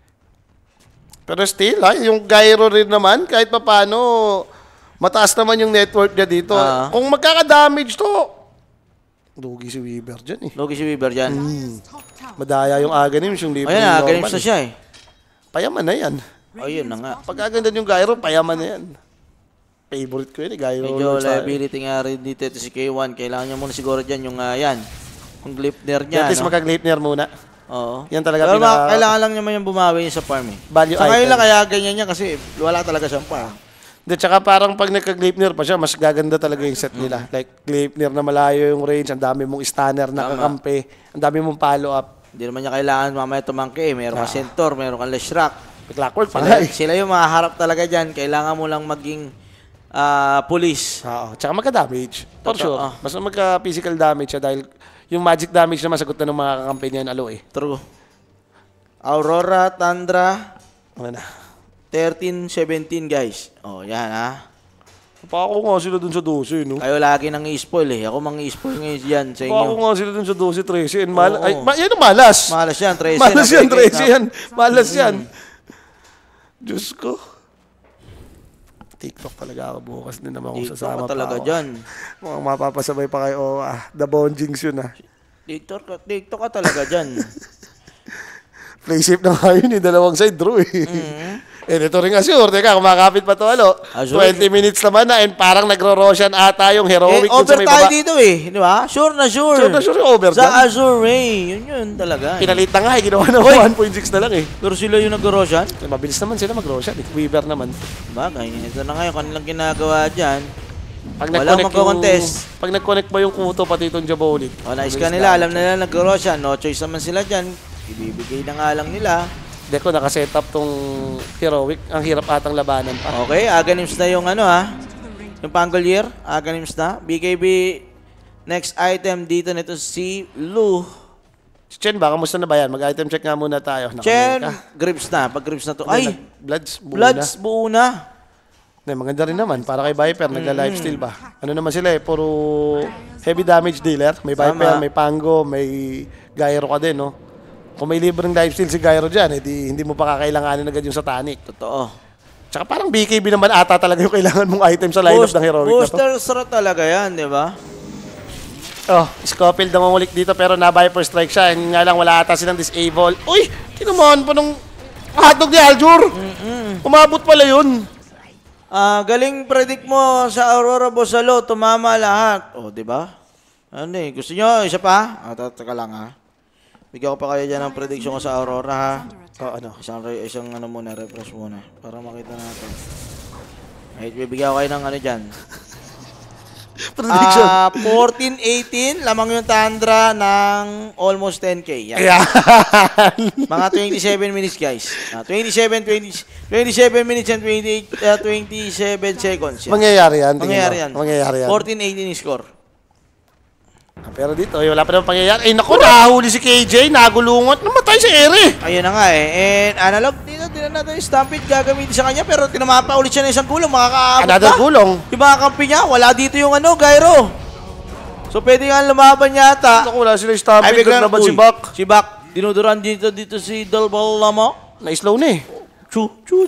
Pero still, yung Gyro rin naman, kahit pa paano, mataas naman yung network niya dito. Kung magkaka-damage to, lugi si Weaver dyan eh. Lugi si Weaver dyan. Madaya yung Aganims, yung libre Ayan, Aganims na siya eh. Payaman na yan. Ayun na nga. Pag aganda yung Gyro, payaman na yan. Favorite ko yun eh, Gyro. Medyo liability nga rin dito si K1. Kailangan niya muna siguro dyan yung yan. Yung Gleipnir niya. At least magka-Gleipnir muna. Oo. Yan talaga pero kailangan lang naman yung bumawi sa farm eh. Value sa ngayon item. lang kaya ganyan niya kasi wala talaga siyang farm. Di, tsaka parang pag nagka-Gleipnir pa siya, mas gaganda talaga yung set nila. Like, Gleipnir na malayo yung range, ang dami mong stunner na kakampi, ang dami mong follow-up. Hindi naman niya kailangan mamaya tumangki. Meron kang Centaur, meron kang Leshrac. Clockwork pa Sila yung maharap talaga dyan. Kailangan mo lang maging police. Oo, tsaka magka-damage. For sure. Mas magka-physical damage siya dahil yung magic damage naman sagot na ng mga kakampi niya alo eh. True. Aurora, Tundra. Ano na? 13-17 guys. Yan ha. Napako nga sila dun sa 12, no? Kayo lagi nang i-spoil eh. Ako mang i-spoil ngayon yan sa inyo. Napako nga sila dun sa 12, 13. Yan ang malas. Malas yan, 13. Malas yan, 13 yan. Malas yan. Diyos ko. TikTok talaga ako bukas din naman kung sasama pa talaga ako. dyan. Mukhang mapapasabay pa kayo. The Bonjings yun TikTok ka talaga dyan. Play safe na nga yun, dalawang side draw eh. Ito rin assure. Teka, kumakapit pa to 20 minutes naman na and parang nagro-Roshan ata yung heroic dun sa may baba. Over tayo dito eh. Di ba? Sure na sure. Sure na sure yung over sa Azure Ray. Yun talaga. Pinalit na nga eh. Ginawa na 1.6 na lang eh. Pero sila yung nag-Roshan? Mabilis naman sila mag-Roshan eh. Weaver naman. Bagay. Ito na nga yung kanilang ginagawa dyan. Walang magko-contest. Pag nag-connect ba yung Kuto pati itong Diabolic? Nice ka nila. Alam nila nag-Roshan. No choice naman sila dyan. Ibibigay na nga lang nila. Deko, nakaset up tong heroic. Ang hirap atang labanan pa. Okay, Aganims na yung yung Pangolier. Aganims na. BKB, next item dito nito si Lu. Si Chen ba? Kamusta na ba yan? Mag-item check nga muna tayo. Chen, grips na. Pag grips na to. Ay! Bloods, buo na. Maganda rin naman. Para kay Viper, nagla-lifesteal ba? Ano naman sila eh? Puro heavy damage dealer. May Viper, may Pango, may Gyro ka din, no? Kung may libreng lifesteal si Gyro dyan, hindi mo pa kakailanganin agad yung Satanic. Totoo. Tsaka parang BKB naman ata talaga yung kailangan mong item sa lineup ng heroic na to. Booster slot talaga yan, di ba? Scofield nangungulik dito pero na-Viper strike siya. Nga lang wala ata silang disable. Uy! Tinamaan pa nung hotdog ni Aljur. Umabot pala yun. Galing predict mo sa Aurora Bosalo, tumama lahat. Di ba? Gusto nyo, isa pa? Taka lang ha. Bigyan ko pa kayo dyan ng prediction ko sa Aurora ha. Isang muna, refresh muna. Para makita natin. Bibigyan ko kayo ng dyan. Prediction. 14-18, lamang yung Tundra ng almost 10K. Yan. Mga 27 minutes guys. 27 minutes and 27 seconds. Yan. Mangyayari yan. Mangyayari yan. 14-18 yung score. Pero dito, wala pa naman pangyayari. Naku, nahuli si KJ, nagulungot, namatay si Eri. Ayun na nga eh. And analog, dito natin yung Stampede gagamitin sa kanya, pero tinamapa ulit siya ng isang gulong, makakaabot Another gulong. Yung mga kampi niya, wala dito yung Gyro. So, pwede nga lumaban yata. Naku, wala sila stamina. biglang, Naglaban si uy, Bak. Si Bak, dinuduran dito si Dalbalamo. Na-slow na eh. Chu.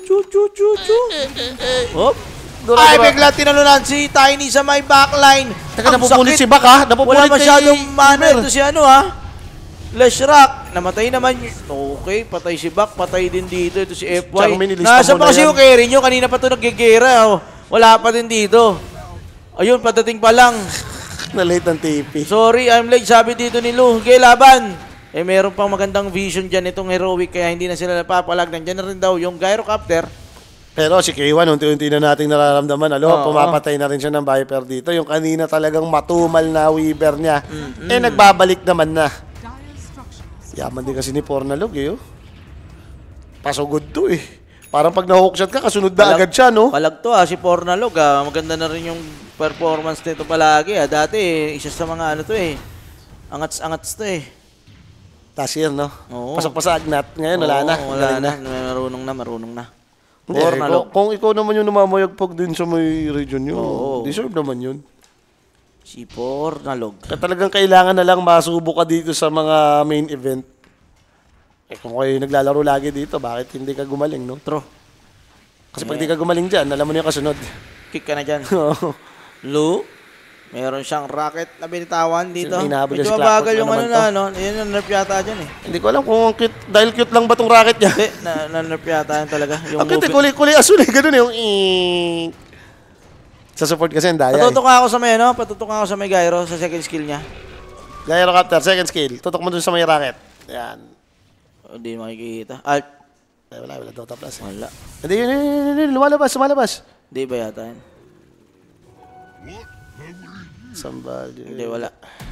Hop. Dura. Bigla tinalunan si Tiny sa may backline. Teka, Ang napupulit sakit. si Bak ha? Napupulit Wala masyadong mana Weaver. ito si ano ha. Leshrac. Namatay naman yun. Okay, patay si Bak. Patay din dito. Ito si FY. Tsaka may nilista Nasa mo pa na kasi yan. yung carry nyo. Kanina pa ito naggigera. Oh. Wala pa din dito. Ayun, patating pa lang. Na-late ng TP. Sorry, I'm late. Sabi dito ni Lu. Okay, laban. Meron pang magandang vision dyan itong heroic. Kaya hindi na sila napapalag. Nandiyan na rin daw yung gyrocopter. Pero si K1, unti-unti na nating nararamdaman. Pumapatay na rin siya ng Viper dito. Yung kanina talagang matumal na Weaver niya. Nagbabalik naman na. Dire structures. Yaman din kasi ni Pornalog eh. Pasugod to eh. Parang pag na-hookshot ka, kasunod na agad siya, no? Palag to si Pornalog. Maganda na rin yung performance nito palagi. Dati, isa sa mga ano to eh. Angats-angats to eh. Last year, no? Oo. Pasok pa sa Agnat. Ngayon, wala na. Wala Galing na. Marunong na. Hindi, Pornalog. kung ikaw naman yung namamayagpag din sa may region nyo, Oo. deserve naman yun. Si Pornalog. Kaya talagang kailangan na lang masubok ka dito sa mga main event. Kung kayo naglalaro lagi dito, bakit hindi ka gumaling, no? True. Kasi pag di ka gumaling dyan, alam mo na yung kasunod. Kick ka na dyan. Lu, meron siyang rocket na binitawan dito. Sino hinahabol Medyo si Clockwork mabagal na yung naman ano to? na, no? Yan yung nerf yata dyan eh. Hindi ko alam kung cute, dahil cute lang ba tong racket niya. Hindi, na-nerf yata yan talaga. Yung Ang cute, movie. kuli asul eh, ganun yung Sa support kasi ang daya eh. Patutok ako sa may, ano? Patutok ako sa may gyro, sa second skill niya. Gyrocopter, second skill. Tutok mo dun sa may racket. Yan. Hindi makikita. Alt. Wala, Dota Plus. Wala. Hindi, yun, lumalabas. Hindi ba yata yan? Somebody. Hindi, wala.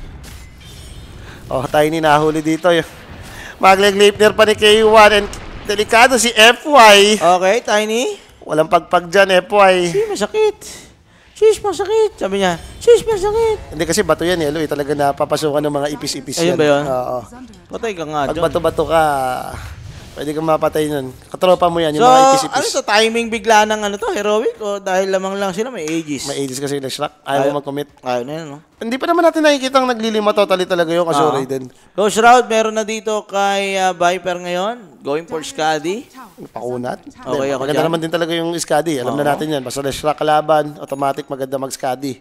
Oh, Tiny nahuli dito. Magleg-Leipner pa ni K1 and delikado si FY. Okay, Tiny. Walang pagpag dyan, FY. Masakit. Sis, masakit. Sabi niya, sis, masakit. Hindi kasi bato yan, Elo. Talaga napapasukan ng mga ipis-ipis Ayun yan. ba yun? Oo. Patay ka nga Pag dyan. bato-bato ka, pwede kang mapatay nun. Katropa mo yan, So, yung mga ipis-ipis. ano to? Timing bigla ng ano to? Heroic? O dahil lamang lang sila may ages? May ages kasi na Shrek. Ayaw mo mag-commit. Ayaw na yun, no? Hindi pa naman natin nakikita ang naglilima totally talaga yung Azure Raiden. Ghost Route, meron na dito kay Viper ngayon. Going for Skadi. Pakunat. Okay, ako Maganda dyan. naman din talaga yung Skadi. Alam na natin yan. Basta Shrek kalaban, automatic maganda mag-Skadi.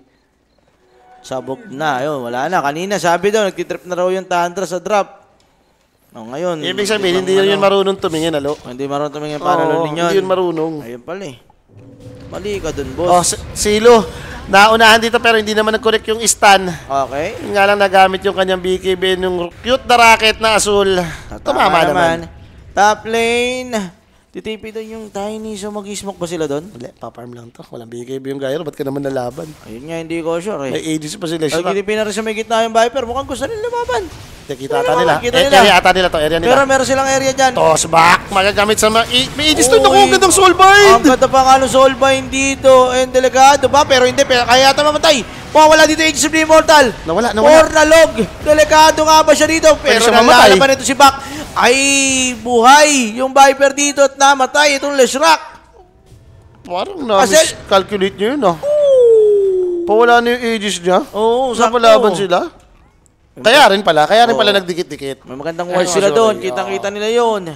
Sabog na. Ayun, wala na. Kanina sabi daw, nagtitrip na raw yung Tandra sa drop. No, ngayon. Ibig sabihin, hindi yun marunong tumingin, alo? Hindi marunong tumingin panalo ninyo. Hindi yun marunong. Ayun pala eh. Mali ka dun, Oh, boss. Silo. Naunahan dito pero hindi naman nag-correct yung stun. Okay. Yun nga lang nagamit yung kanyang BKB, yung cute na racket na asul. Tumama naman. Top lane. Titipi doon yung Tiny. So mag-smoke ba sila doon? Wala, pa-farm lang to. Walang BKB yung gyro. Ba't ka naman nalaban? Ayun nga, hindi ko sure eh. May ages pa sila. Ay, titipi na rin sa may gitna yung Viper. Mukhang gusto nila lumaban. Kita ata nila. Kita nila. Area ata nila to. Area nila. Pero meron silang area dyan. Toss back. Magagamit sa mga... May ages to. Uy. Naku, ang gandang soulbind. Ang ganda pa nga ng soulbind dito. And delikado ba? Pero hindi. Kaya yata mamatay. Wala dito Aegis of the Immortal. Nawala. Pornalog. Delikado nga ba siya dito? Pero siya mamatay. nalalaban ito si Bak. Ay, buhay yung Viper dito at namatay itong Leshrac. Parang na-miscalculate nyo yun, ah. Pawala na yung ages niya. Oo, sakto. Napalaban sila. Kaya rin pala nagdikit-dikit. May magandang wall sila doon. Kitang-kita nila yun.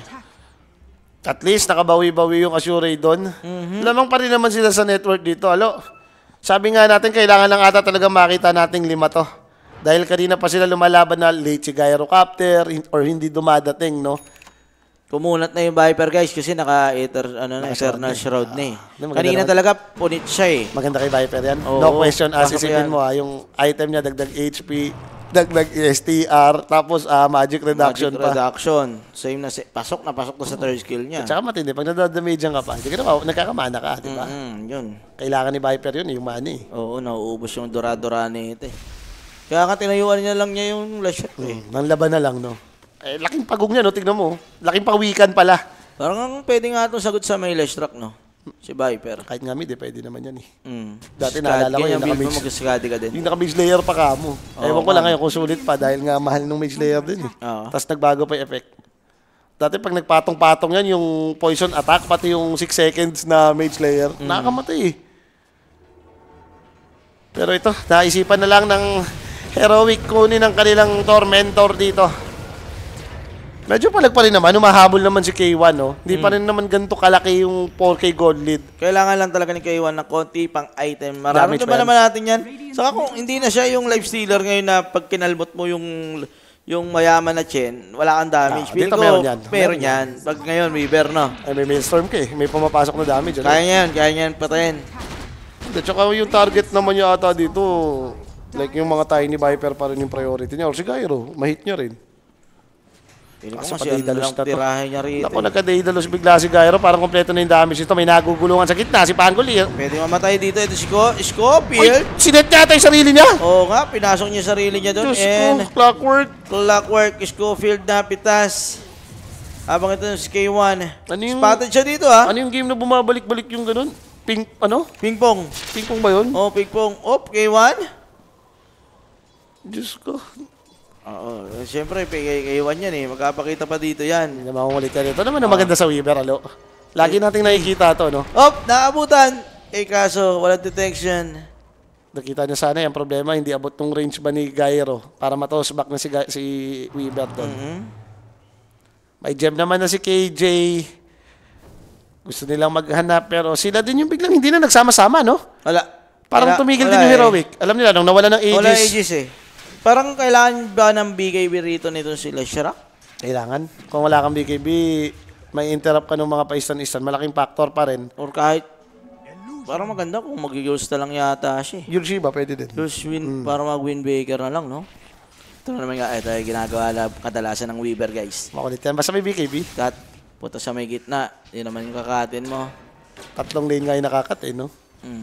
At least nakabawi-bawi yung Azure doon. Lamang pa rin naman sila sa network dito. Alo, sabi nga natin kailangan lang ata talaga makita nating 5 to. Dahil kanina pa sila lumalaban na late si Gyrocopter or hindi dumadating, no? Kumunat na yung Viper guys kasi Eternal Shroud na eh. Kanina talaga punit siya eh. Maganda kay Viper yan. Oo, No question. pasok Isipin yan. mo yung item niya, dagdag HP, dagdag STR, tapos magic reduction Magic pa. reduction. Same na, pasok na sa third skill niya. Tsaka matindi, pag nadadamage ka pa, hindi ka na nagkakamana ka, di ba? Yun. Kailangan ni Viper yun, yung money. Oo, nauubos yung dura-dura nito eh. Kaya nga tinayuan niya lang niya yung last shot eh. Nang laban na lang, no? Laking pagong niya, no? Tignan mo. Laking pawikan pala. Parang pwede nga itong sagot sa may last track, no? Si Viper. Kahit nga mid, pwede naman yan eh. Dati Skadi, naalala ko yung build mo naka-mage. mag-skadi ka din. Yung naka-mage layer pa ka mo. Ewan ko lang ngayon kung sulit pa dahil nga mahal ng mage layer din eh. Oo. Tapos nagbago pa yung effect. Dati pag nagpatong-patong yan, yung poison attack, pati yung 6 seconds na mage layer, nakakamatay eh. Pero ito, naisipan na lang ng Heroic kunin ang kanilang Tormentor dito. Medyo palag pa rin naman, humahabol naman si K1, no? Hindi pa rin naman ganito kalaki yung 4K gold lead. Kailangan lang talaga ni K1 ng konti pang item. Marami Damage naman ba yan? naman natin yan. Saka kung hindi na siya yung life stealer ngayon na pag kinalbot mo yung mayaman na Chen, wala kang damage. Dito meron yan. Meron yan. Pag ngayon, Weaver, no? Ay, may Maelstrom ka eh. May pumapasok na damage. Ano? Kaya niya yan patayin. At saka yung target naman niya ata dito, like yung mga Tiny Viper pa rin yung priority niya. Or si Gyro, mahit niya rin. Hindi ko Kasi kasi ano pa-Daedalus lang na to. tirahin niya rito. Naku, nagka-Daedalus bigla si Gyro. Parang kompleto na yung damage ito. May nagugulungan sa gitna. Si Pangolier. Pwede mamatay dito. Ito si Scofield. Uy, sinet niya ata yung sarili niya. Oo nga, pinasok niya sarili niya doon. Diyos And ko, Clockwork, Scofield na pitas. Habang ito si K1. Ano yung- Spotted siya dito ha. Ano yung game na bumabalik-balik yung ganun? Ping-pong. Ping-pong ba yun? Oh, ping-pong. Op, K1. Diyos ko. Oo, siyempre, K1 yan eh. Magkapakita pa dito yan. Hindi na makungulit ka dito. Ano naman ang maganda sa Weaver, alo? Lagi nating nakikita to, no? Op, naabutan. Eh kaso, walang detection. Nakita niya sana yung problema, hindi abot ng range ba ni Gyro para ma-toss back na si Weaver doon. May gem naman na si KJ. Gusto nilang maghanap pero sila din yung biglang hindi na nagsama-sama, no? Wala. Parang tumigil wala din yung eh. Heroic. Alam nila, nung nawala ng Wala Aegis. Aegis eh. Parang kailangan ba ng BKB rito nito sila Shrak? Kailangan. Kung wala kang BKB, may interrupt ka ng mga paistan-istan. Malaking factor pa rin. Or kahit, parang maganda kung mag-ghost na lang yata siya. Yurchiba, pwede din. Ghost win, para mag-win baker na lang, no? Ito na naman nga, ito yung ginagawa kadalasan ng Weaver, guys. Makulit yan. Basta may BKB. Cut, puta sa may gitna. Yun naman yung kakatin mo. 3 lane nga yung nakakat eh, no?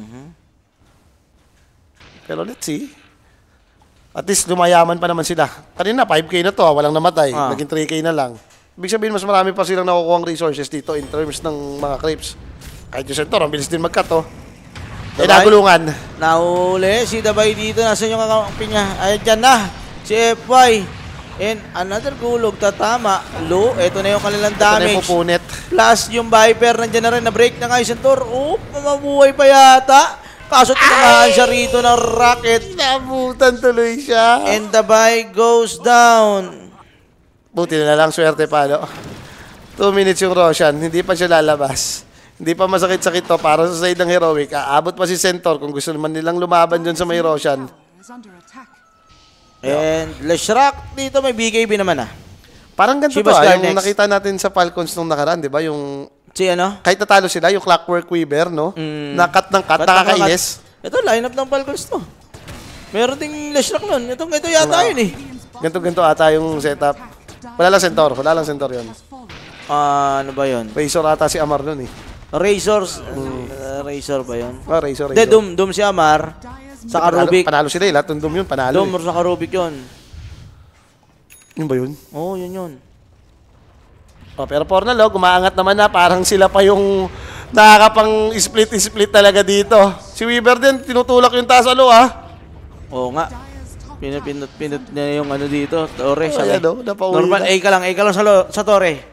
Pero let's see. At least lumayaman pa naman sila. Kanina 5K na to, walang namatay. Naging 3K na lang. Ibig sabihin mas marami pa silang nakukuha resources dito in terms ng mga creeps. Kahit yung Centaur, ang bilis din magkat oh. Eh nagulungan. Nahuli si Dabay dito. Nasaan yung kakampi niya? Ay, dyan na. Si FY. And another gulog. Tatama. Low. Ito na yung kanilang Ito na yung damage. pupunit. Plus yung Viper. Nandiyan na rin. Na-break na nga yung Centaur. Oh, mamabuhay pa yata. Kaso tinamaan siya rito ng rocket. Nabutan tuloy siya. And Dabay goes down. Buti na lang, swerte pa, no? 2 minutes yung Roshan, hindi pa siya lalabas. Hindi pa masakit-sakit to para sa side ng Heroic. Aabot pa si Centaur kung gusto naman nilang lumaban dyan sa may Roshan. Is under attack. And Leshrak dito may BKB naman ah. Parang ganito Shivas to, Garnex. yung nakita natin sa Falcons nung nakaraan, di ba? Yung Si ano? kahit natalo sila, yung Clockwork Weaver, no? Nakat ng cut, Ba't nakakainis. Ito, lineup ng Falcons to. Meron ding Leshrak nun. Ito yata yun eh. Ganto-ganto ata yung setup. Wala lang Centaur yun. Ano ba yun? Razor ata si Amar nun eh. Razors. Razor ba yun? Razor. Hindi, Doom si Amar. Sa Rubik. Panalo sila eh, lahat ng Doom yun, panalo Doom eh. sa Rubik yun. Yun ba yun? Oo, yun. Oh, pero Pornalo, gumaangat naman na parang sila pa yung nakakapang split talaga dito. Si Weaver din, tinutulak yung tasalo ah. Oo nga. Pinut niya yung ano dito. Torre. Ayan o, napauwi Normal, na. A ka lang sa Torre.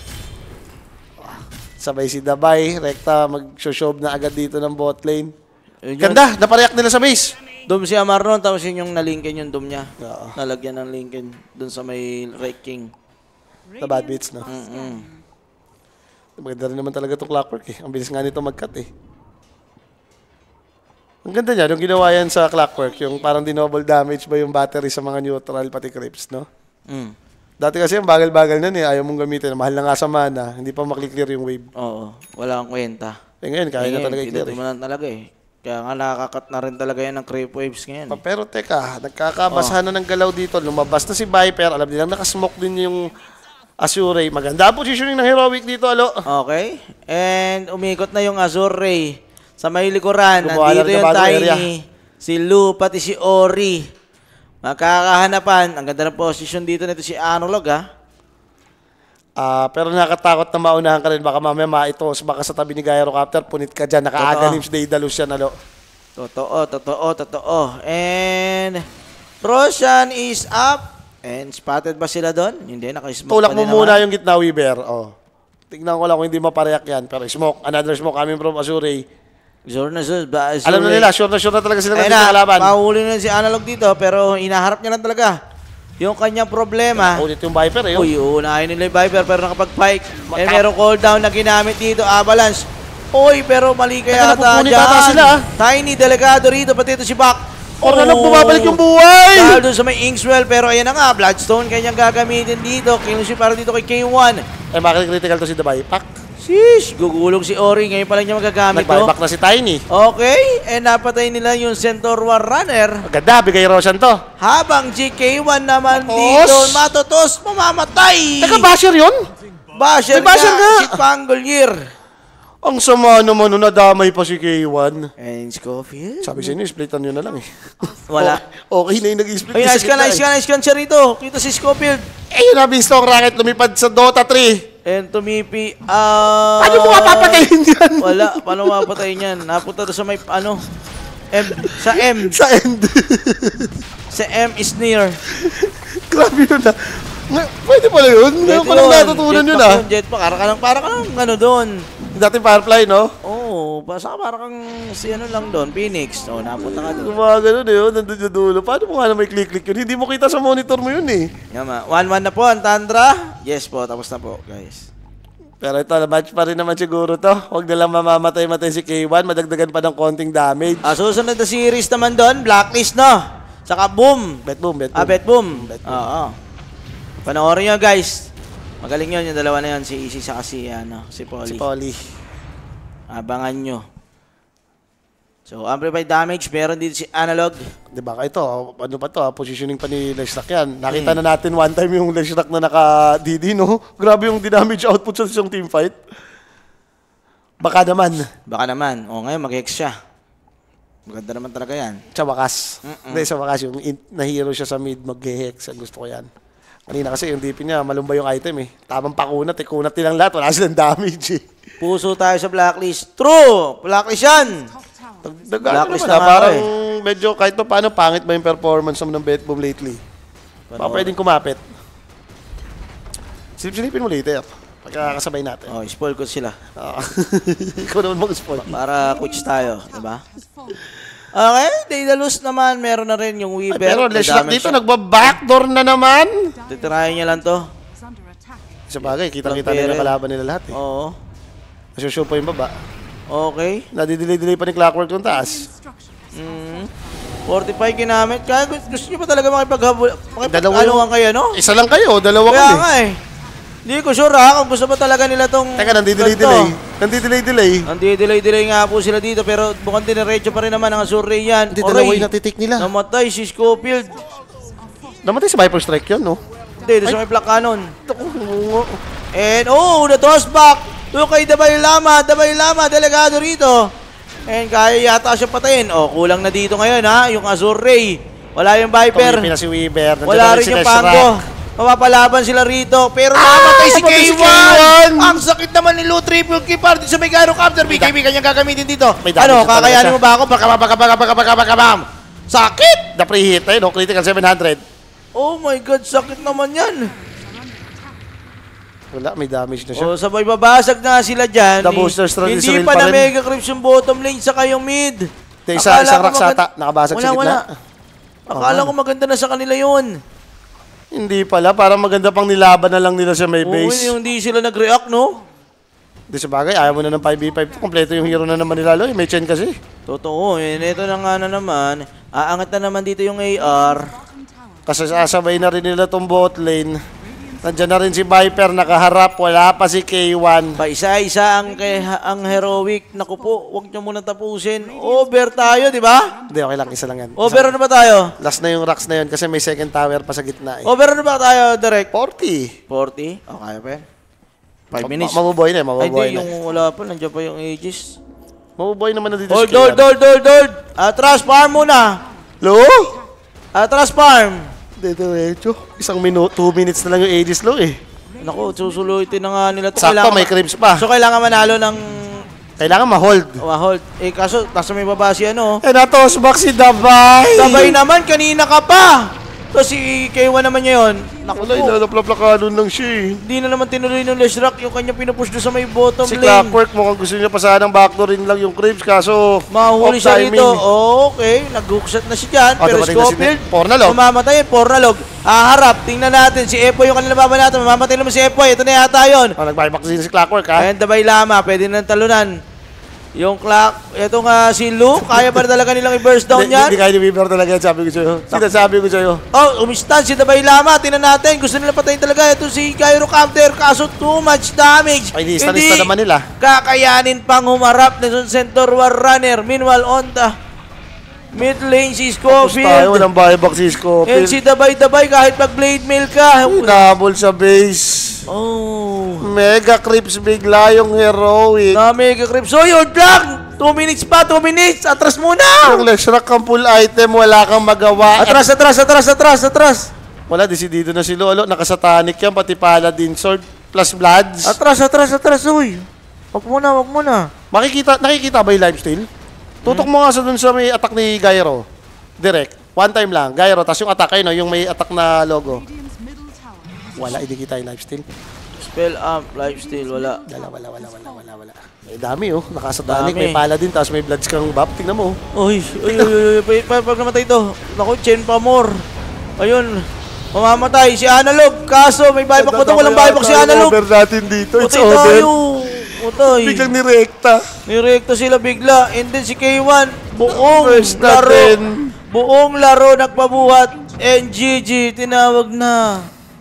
Sabay si Dabay, rekta mag-show na agad dito ng bot lane. Yun. Ganda, napareact nila sa base. Doom si Amar nun, tapos yun yung nalinkin yung Doom niya. Oo. Nalagyan ng Lincoln dun sa may Right King. Na bad beats, no? Maganda rin naman talaga itong Clockwork eh. Ang bilis nga nito mag-cut eh. Ang ganda niya, yung ginawa yan sa Clockwork, yung parang dinouble damage ba yung battery sa mga neutral pati creeps, no? Dati kasi yung bagal-bagal nun eh, ayaw mong gamitin. Mahal na nga sa mana, hindi pa makli-clear yung wave. Oo, wala kang kwenta. Eh ngayon, kaya na talaga i-clear eh. Pinatumanan talaga eh. Kaya nga nakakakat na rin talaga yan ng creep waves ngayon. Pero teka, nagkakabasahan na ng galaw dito. Lumabas na si Viper, alam nilang nakasmoke din yung Azure. Maganda ang positioning ng Heroic dito, alo. Okay. And umikot na yung Azure Ray sa may likuran. Gumawa na Nandito rin ng yung bagong Tiny, area. si Lu, pati si Ori. Makakahanapan. Ang ganda ng position dito nito si Analog ha. Pero nakakatakot na maunahan ka rin. Baka mamaya maitos, baka sa tabi ni Gyrocopter, punit ka dyan. Nakaagalim si Daedalus yan, alo. Totoo. And Roshan is up. And spotted ba sila doon? Hindi, naka-smoke Tulak pa mo din muna naman. yung gitna, Weaver. Oh. Tignan ko lang kung hindi mapareak yan. Pero smoke, another smoke coming from Azure. Sure na, sure. Alam na nila, sure na talaga sila Ayun nandito na, kalaban. mahuli na si Analog dito, pero hinaharap niya lang talaga yung kanyang problema. Ulit yung Viper eh. Uy, unahin nila yung Viper, pero nakapag-pike. Eh, Matap. merong cooldown na ginamit dito, Avalanche. Uy, pero mali kaya Teka, yata napupunit ata sila, ah. Tiny, delikado rito, pati ito si Bak. Or na lang bumabalik yung buhay! Dahil doon sa may Inkswell, pero ayan na nga, Bloodstone kanyang gagamitin dito. Kinusi para dito kay K1. Eh, bakit critical to si The Buyback? Sheesh, gugulong si Ori. Ngayon pa lang niya magagamit to. Nag-buyback na si Tiny. Okay, napatay nila yung Centaur War Runner. Ganda, bigay Roshan to. Habang GK1 naman Matotos. dito, matotos, mamamatay. Teka, basher yun? Basher May basher nga. si Pangolier. Ang sama naman, nadamay pa si K1. And Scofield? Sabi sa inyo, splitan nyo na lang eh. Wala. Okay na yung nag-split. Ay, nice ka siya rito. Kita si Scofield. Eh, yun na, Beanstalk Rocket, lumipad sa Dota 3. And tumipi, Paano mo nga papatayin yan? Wala, paano mapatayin yan? Napunta to sa may, M. Sa M. Sa end. Sa M is near. Grabe yun ah. Pwede pala yun. Ngayon ko lang natutunan yun ah. Jetpack, para ka lang ano doon. Dati Firefly, no? Oo, para kang si ano lang doon, Phoenix. O, napunta ka doon. Gumagano na yun, nandun yung dulo. Paano mo nga na may click-click yun? Hindi mo kita sa monitor mo yun eh. Yama, 1-1 na po ang Tundra. Yes po, tapos na po, guys. Pero ito, match pa rin naman siguro to. Huwag na lang mamamatay-matay si K1. Madagdagan pa ng konting damage. Susunod na series naman doon, Blacklist, no? Saka Boom. Bet boom, bet boom. Bet Boom. Bet boom. Oo. Panoorin nyo, guys. Magaling yun, yung dalawa na yun, si Easy saka si Si Polly. Polly. Abangan nyo. So, amplified damage, meron dito si Analog. Diba, ito, ano pa to, positioning pa ni Leshrac yan. Nakita na natin one time yung Leshrac na naka-DD, no? Grabe yung damage output sa isang teamfight. Baka naman. O, ngayon, mag-hex siya. Maganda naman talaga yan. Sa wakas. Hindi, sa wakas, yung na-hero siya sa mid, mag-hex. Gusto ko yan. Kanina kasi yung DP niya, malumba yung item eh. Tamang pakunat, kunat nilang lahat, wala silang damage eh. Puso tayo sa Blacklist. True! Blacklist yan! Blacklist na parang medyo kahit pa paano pangit ba yung performance ng Bet Boom lately. Baka pwedeng kumapit. Silipin mo later. Pagkakasabay natin. Oh, spoil ko sila. Ikaw naman mag-spoil. Para coach tayo, diba? Okay, Daedalus naman, meron na rin yung Weaver. Pero Leshrac dito, nagba-backdoor na naman. Titirahin niya lang to. is under attack. Sa bagay, kitang-kita nila kalaban nila lahat eh. Oo. Nasushow pa yung baba. Okay. Nadidelay pa ni Clockwork yung taas. 45 ginamit. Kaya gusto nyo pa talaga makipag-anuhan kayo, no? Isa lang kayo, dalawa Kaya kami. nga eh. Hindi ko sure kung gusto pa talaga nila tong... Teka, nandidelay. Nandidelay nga po sila dito, pero mukhang diniretso pa rin naman ang Azure Ray yan. Hindi, dalawa yung natitik nila. Namatay si Scofield. Namatay sa Viper Strike yun, no? Hindi, doon sa may Black Cannon. And na-toss back. Doon kay Dabay Lama, delegado rito. And kaya yata siya patayin. Kulang na dito ngayon ha, yung Azure Ray. Wala yung Viper. Tumipin na si Weaver. Wala rin yung Pango. Mapapalaban sila rito. Pero namatay si K1! Ang sakit naman ni Lou Triple K para sa may Gyro Capture. BKB kanyang gagamitin dito. Kakayanin mo ba ako? Baka. Sakit! The pre-hit no? Critical 700. Oh my God, sakit naman yan. Wala, may damage na siya. Sabay babasag na sila dyan. The booster strand is Hindi real pa pa na rin. Mega Crips yung bottom lane sa kayong mid. Isang Raksata, nakabasag sa gitna. Akala ko maganda na sa kanila yun. Hindi pala, parang maganda pang nilaban na lang nila sa may base. Oo, hindi sila nag-react, no? Di sa bagay, ayaw mo na ng 5v5. Kompleto yung hero na naman nila, Loy. May chain kasi. Totoo, ito na nga na naman. Aangat na naman dito yung AR. Kasi sasabay na rin nila tong bot lane. Nandiyan na rin si Viper, nakaharap. Wala pa si K1. Pa isa-isa ang heroic. Naku po, huwag nyo muna tapusin. Over tayo, di ba? Hindi, okay lang. Isa lang yan. Over na ba tayo? Last na yung racks na yun kasi may second tower pa sa gitna eh. Over na ba tayo, direct? 40. 40? Kaya pa yan. 5 minutes. Mabuboy na, Ay, mabuboy di, na. yung wala pa. Nandiyan pa yung Aegis. Mabuboy naman na dito Hold. Atras, farm muna. Lo? Atras, farm. Diretso. 1 minute, 2 minutes na lang yung Aegis Lo eh. Naku, susulutin na nga nila. Sakto, may creeps pa. So, kailangan manalo ng... Kailangan ma-hold. Hold. Kaso, nasa may baba si ano. Eh, natos back si Dabay. Dabay naman, kanina ka pa. Tapos si K1 naman ngayon, naku Wala, po, inalaplakanon lang siya eh. hindi na naman tinuloy ng Leshrac yung kanya pinupush doon sa may bottom Si lane. Clockwork, mukhang gusto niya pa sanang backdoorin lang yung creeps, kaso Mahuli off siya timing. dito. Okay, nag-hookshot na siya dyan. Pero dumating na si Scofield, Pornalog. mamamatay. Pornalog. Harap. Tingnan natin. Si Epoy yung kanila laban natin. Mamamatay naman si Epoy. Ito na yata yun. Nag-buyback si Clockwork, ha? Ayan, Dabay Lama. Pwede na talunan. Yung clock. Ito nga si Lu. Kaya pa rin talaga nilang i-burst down yan. Hindi kaya ni Weaver talaga yan, sabi ko sa'yo. Sinasabi ko sa'yo. Oh, umistan si Dabay Lama. Tingnan natin. Gusto nila patayin talaga. Ito si Gyrocopter. Kaso too much damage. Ay, lista naman nila. Kakayanin pang humarap na Centaur War Runner. Meanwhile, on the mid lane si Tapos tayo, Scofield. walang buyback si And Scofield. si Dabay-Dabay kahit mag-blade mail ka. Nabol sa base. Oh. Mega creeps bigla yung heroic. Na mega creep. So yun lang. 2 minutes pa, 2 minutes. Atras muna. Yung Leshrac kang full item, wala kang magawa. Atras. Wala, desidido na si Lolo. Nakasatanic yan, pati Paladin Sword plus Bloods. Atras. Uy. Wag muna. Nakikita ba yung lifesteal? Tutok mo nga sa dun sa may attack ni Gyro. Direct. One time lang. Gyro, tas yung attack ay no, yung may attack na logo. Radiant's middle tower has Wala, hindi kita yung lifesteal. Spell up, lifesteal, wala. Wala. May dami oh. Nakasatanic, Dami. may Paladin, tas may Bloods kang buff. Tingnan mo. Uy. Pag namatay ito. Naku, chain pa more. Ayun. Mamamatay si Analog. Kaso may buyback mo ito. Walang buyback si Analog. Over natin dito. It's Putay over. tayo. Putay. Biglang nirekta. Nirekta sila bigla. And then si K1, buong First laro. natin. Buong laro nagpabuhat. And GG, tinawag na.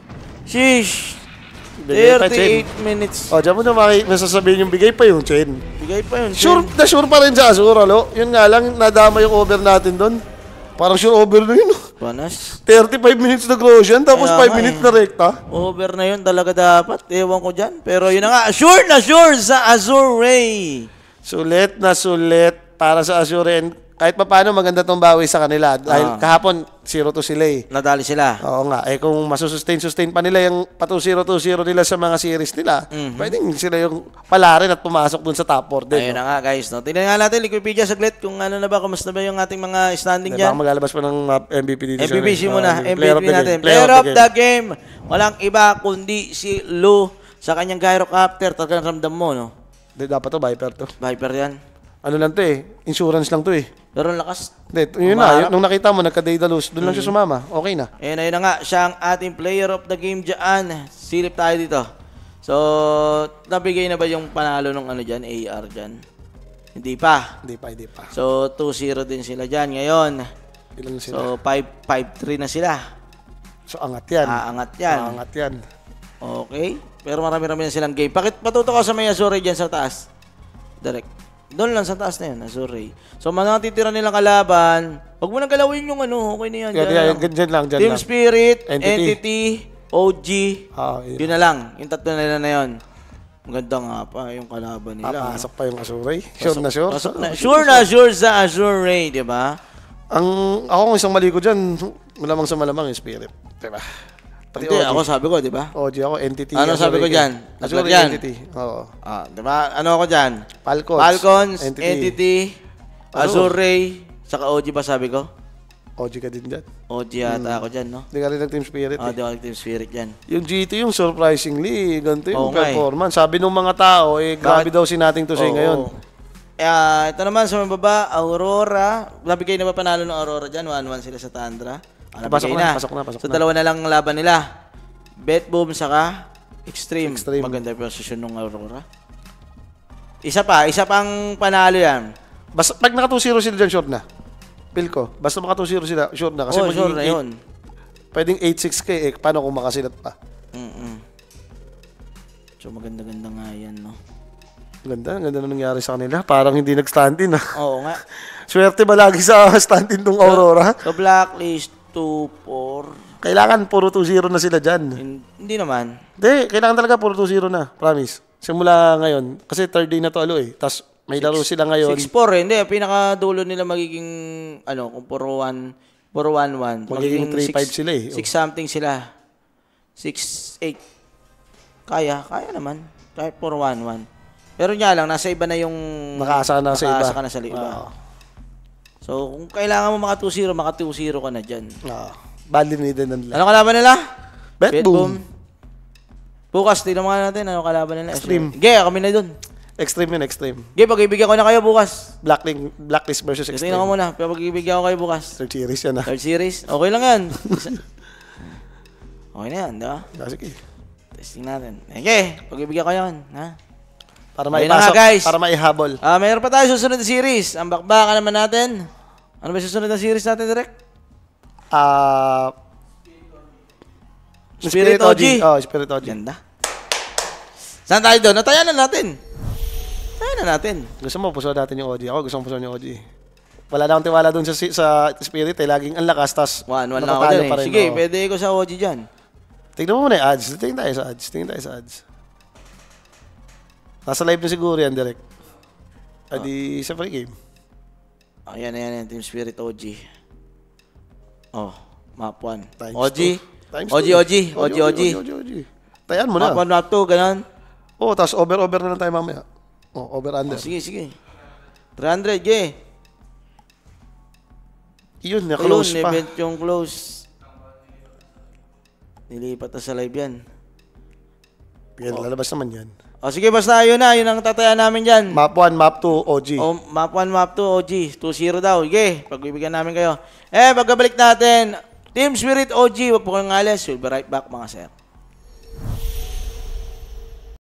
Sheesh. Bigay pa, Chen. 38 minutes. O, dyan mo na masasabihin yung bigay pa yung Chen. Bigay pa yun. Sure pa rin sa Azura, lo. Yun nga lang, nadama yung over natin doon. Parang sure over na yun. Panas. 35 minutes na Grosjean, tapos Kaya 5 nga minutes eh. na rekta. Over na yun talaga dapat. Ewan ko dyan. Pero yun na nga. Sure sa Azure Ray. Sulit na sulit para sa Azure. And kahit pa paano, maganda tong bawi sa kanila. Dahil kahapon, 0-2 sila eh. Nadali sila. Oo nga. Eh kung masusustain pa nila yung patu 0-2-0 nila sa mga series nila, pwedeng sila yung palarin at pumasok dun sa top 4 din. Ayun na nga guys. No? Tingnan nga natin, Wikipedia saglit kung ano na ba, kumusta ba yung ating mga standing Diba, dyan. maglalabas pa ng MVP dito. MVP muna. Player of MVP the natin. game. Player of the game. Walang iba kundi si Lu sa kanyang Gyrocopter. Talagang ramdam mo, no? Di, dapat to, Viper to. Viper yan. Ano lang to eh, insurance lang to eh. Pero ang lakas. Hindi, yun na, nung nakita mo, nagka-data lose, doon lang siya sumama. Okay na. Ayun na nga. Siya ang ating player of the game dyan. Silip tayo dito. So, nabigay na ba yung panalo ng ano dyan, AR dyan? Hindi pa. Hindi pa. So, 2-0 din sila dyan ngayon. Ilan sila? So, 5-3 na sila. So, angat yan. Aangat yan. Angat yan. Okay. Pero marami-rami na silang game. Patuto ka sa may Azure dyan sa taas. Direct. Doon lang sa taas na yun, Azure. So, mga titira nilang kalaban. Huwag mo nang galawin yung ano. Okay na yan. Dyan lang. Team Spirit, Entity. Entity, OG. Yun. Yun na lang. Yung tatlo nila na yun. Maganda nga pa yung kalaban nila. Pasok pa yung Azure. Sure na sure. Sure sa Azure, di ba? Ako kung isang mali ko dyan, malamang sa malamang yung Spirit. Diba? Pati Hindi, OG. ako sabi ko, di ba? OG ako, Entity. Ano sabi ko dyan? Azure Dyan. Entity. Oo. Di ba? Ano ako dyan? Falcons. Entity, Azure, saka OG ba sabi ko? OG ka din dyan. OG yata ako dyan, no? Hindi ka rin ng Team Spirit. Di ako Team Spirit dyan. Yung GT yung surprisingly, ganito Oo yung nga eh. performance. Sabi nung mga tao, grabe daw si nating to say Oo. ngayon. Ito naman sa mababa, Aurora. Nabigay na ba panalo ng Aurora dyan? 1-1 sila sa Tundra. Pasok Nabigay na. So, dalawa na lang ang laban nila. Bet Boom saka Extreme. Extreme. Maganda yung posisyon ng Aurora. Isa pang panalo yan. Basta pag naka 2-0 sila dyan, sure na. Feel ko. Basta maka 2-0 sila, sure na. Kasi Sure na yun. Pwedeng 8-6 ka eh. Paano kung makasilat pa? So maganda-ganda nga yan, no? Ganda na nangyari sa kanila. Parang hindi nag-stand-in ah. Oo nga. Swerte ba lagi sa stand-in tong Aurora? So Blacklist 2-4. Kailangan puro 2-0 na sila dyan. Hindi naman. Hindi, kailangan talaga puro 2-0 na. Promise. Simula ngayon. Kasi third day na to alo eh. Tapos may laro sila ngayon. 6-4 hindi. Pinakadulo nila magiging, kung puro 1-1. Magiging 3-5 sila eh. 6 something sila. 6-8. Kaya naman. Kahit puro 1-1. Pero nga lang, nasa iba na yung... Nakaasa ka na sa iba. Nakaasa ka na sa iba. So, kung kailangan mo maka 2-0, maka 2-0 ka na dyan. Badly needed na nila. Ano kalaban nila? Bet boom. Bukas, tignan mo nga natin ano kalaban nila. Extreme. Ge, kami na dun. Extreme yun, extreme. Ge, pag-ibigyan ko na kayo bukas. Blacklist versus extreme. Tingnan ko muna, pero pag-ibigyan ko kayo bukas. Third series yan ah. Third series? Okay lang yan. Okay na yan, di ba? Sige. Testing natin. Okay, pag-ibigyan ko yan. Ha? Para Ayun na nga, maipasok, guys. para maihabol. Mayroon pa tayo susunod na series. Ang bakbakan naman natin. Ano ba susunod na series natin, direct? Spirit OG. Oh, Spirit OG. Ganda. Saan tayo doon? Natayan na natin. Tayan na natin. Gusto mo, puso natin yung OG. Ako gusto mo puso yung OG. Wala na akong tiwala doon sa Spirit eh. Laging ang lakas, tas 1-1 lang ako dyan eh. Sige, pwede ko sa OG dyan. Tignan mo muna yung ads. Tingin tayo sa ads. Nasa live na siguro yan, direct. Adi sa free game. Ayan, Team Spirit OG. Oh, map 1. Times OG. two. OG. Tayan mo na. Map 1, map 2, ganun. Oo, tapos over na lang tayo mamaya. Oh, over-under. Sige. 300, ge. Yun, na-close pa. Event yung close. Nilipat na sa live yan. Yan, lalabas naman yan. Sige, basta yun na. Yun ang tataya namin dyan. Map 1, map 2, OG. Map 1, map 2, OG. 2-0 daw. Sige, pagbibigyan namin kayo. Pagkabalik natin, Team Spirit OG. Huwag po kayong alis. We'll be right back, mga sir.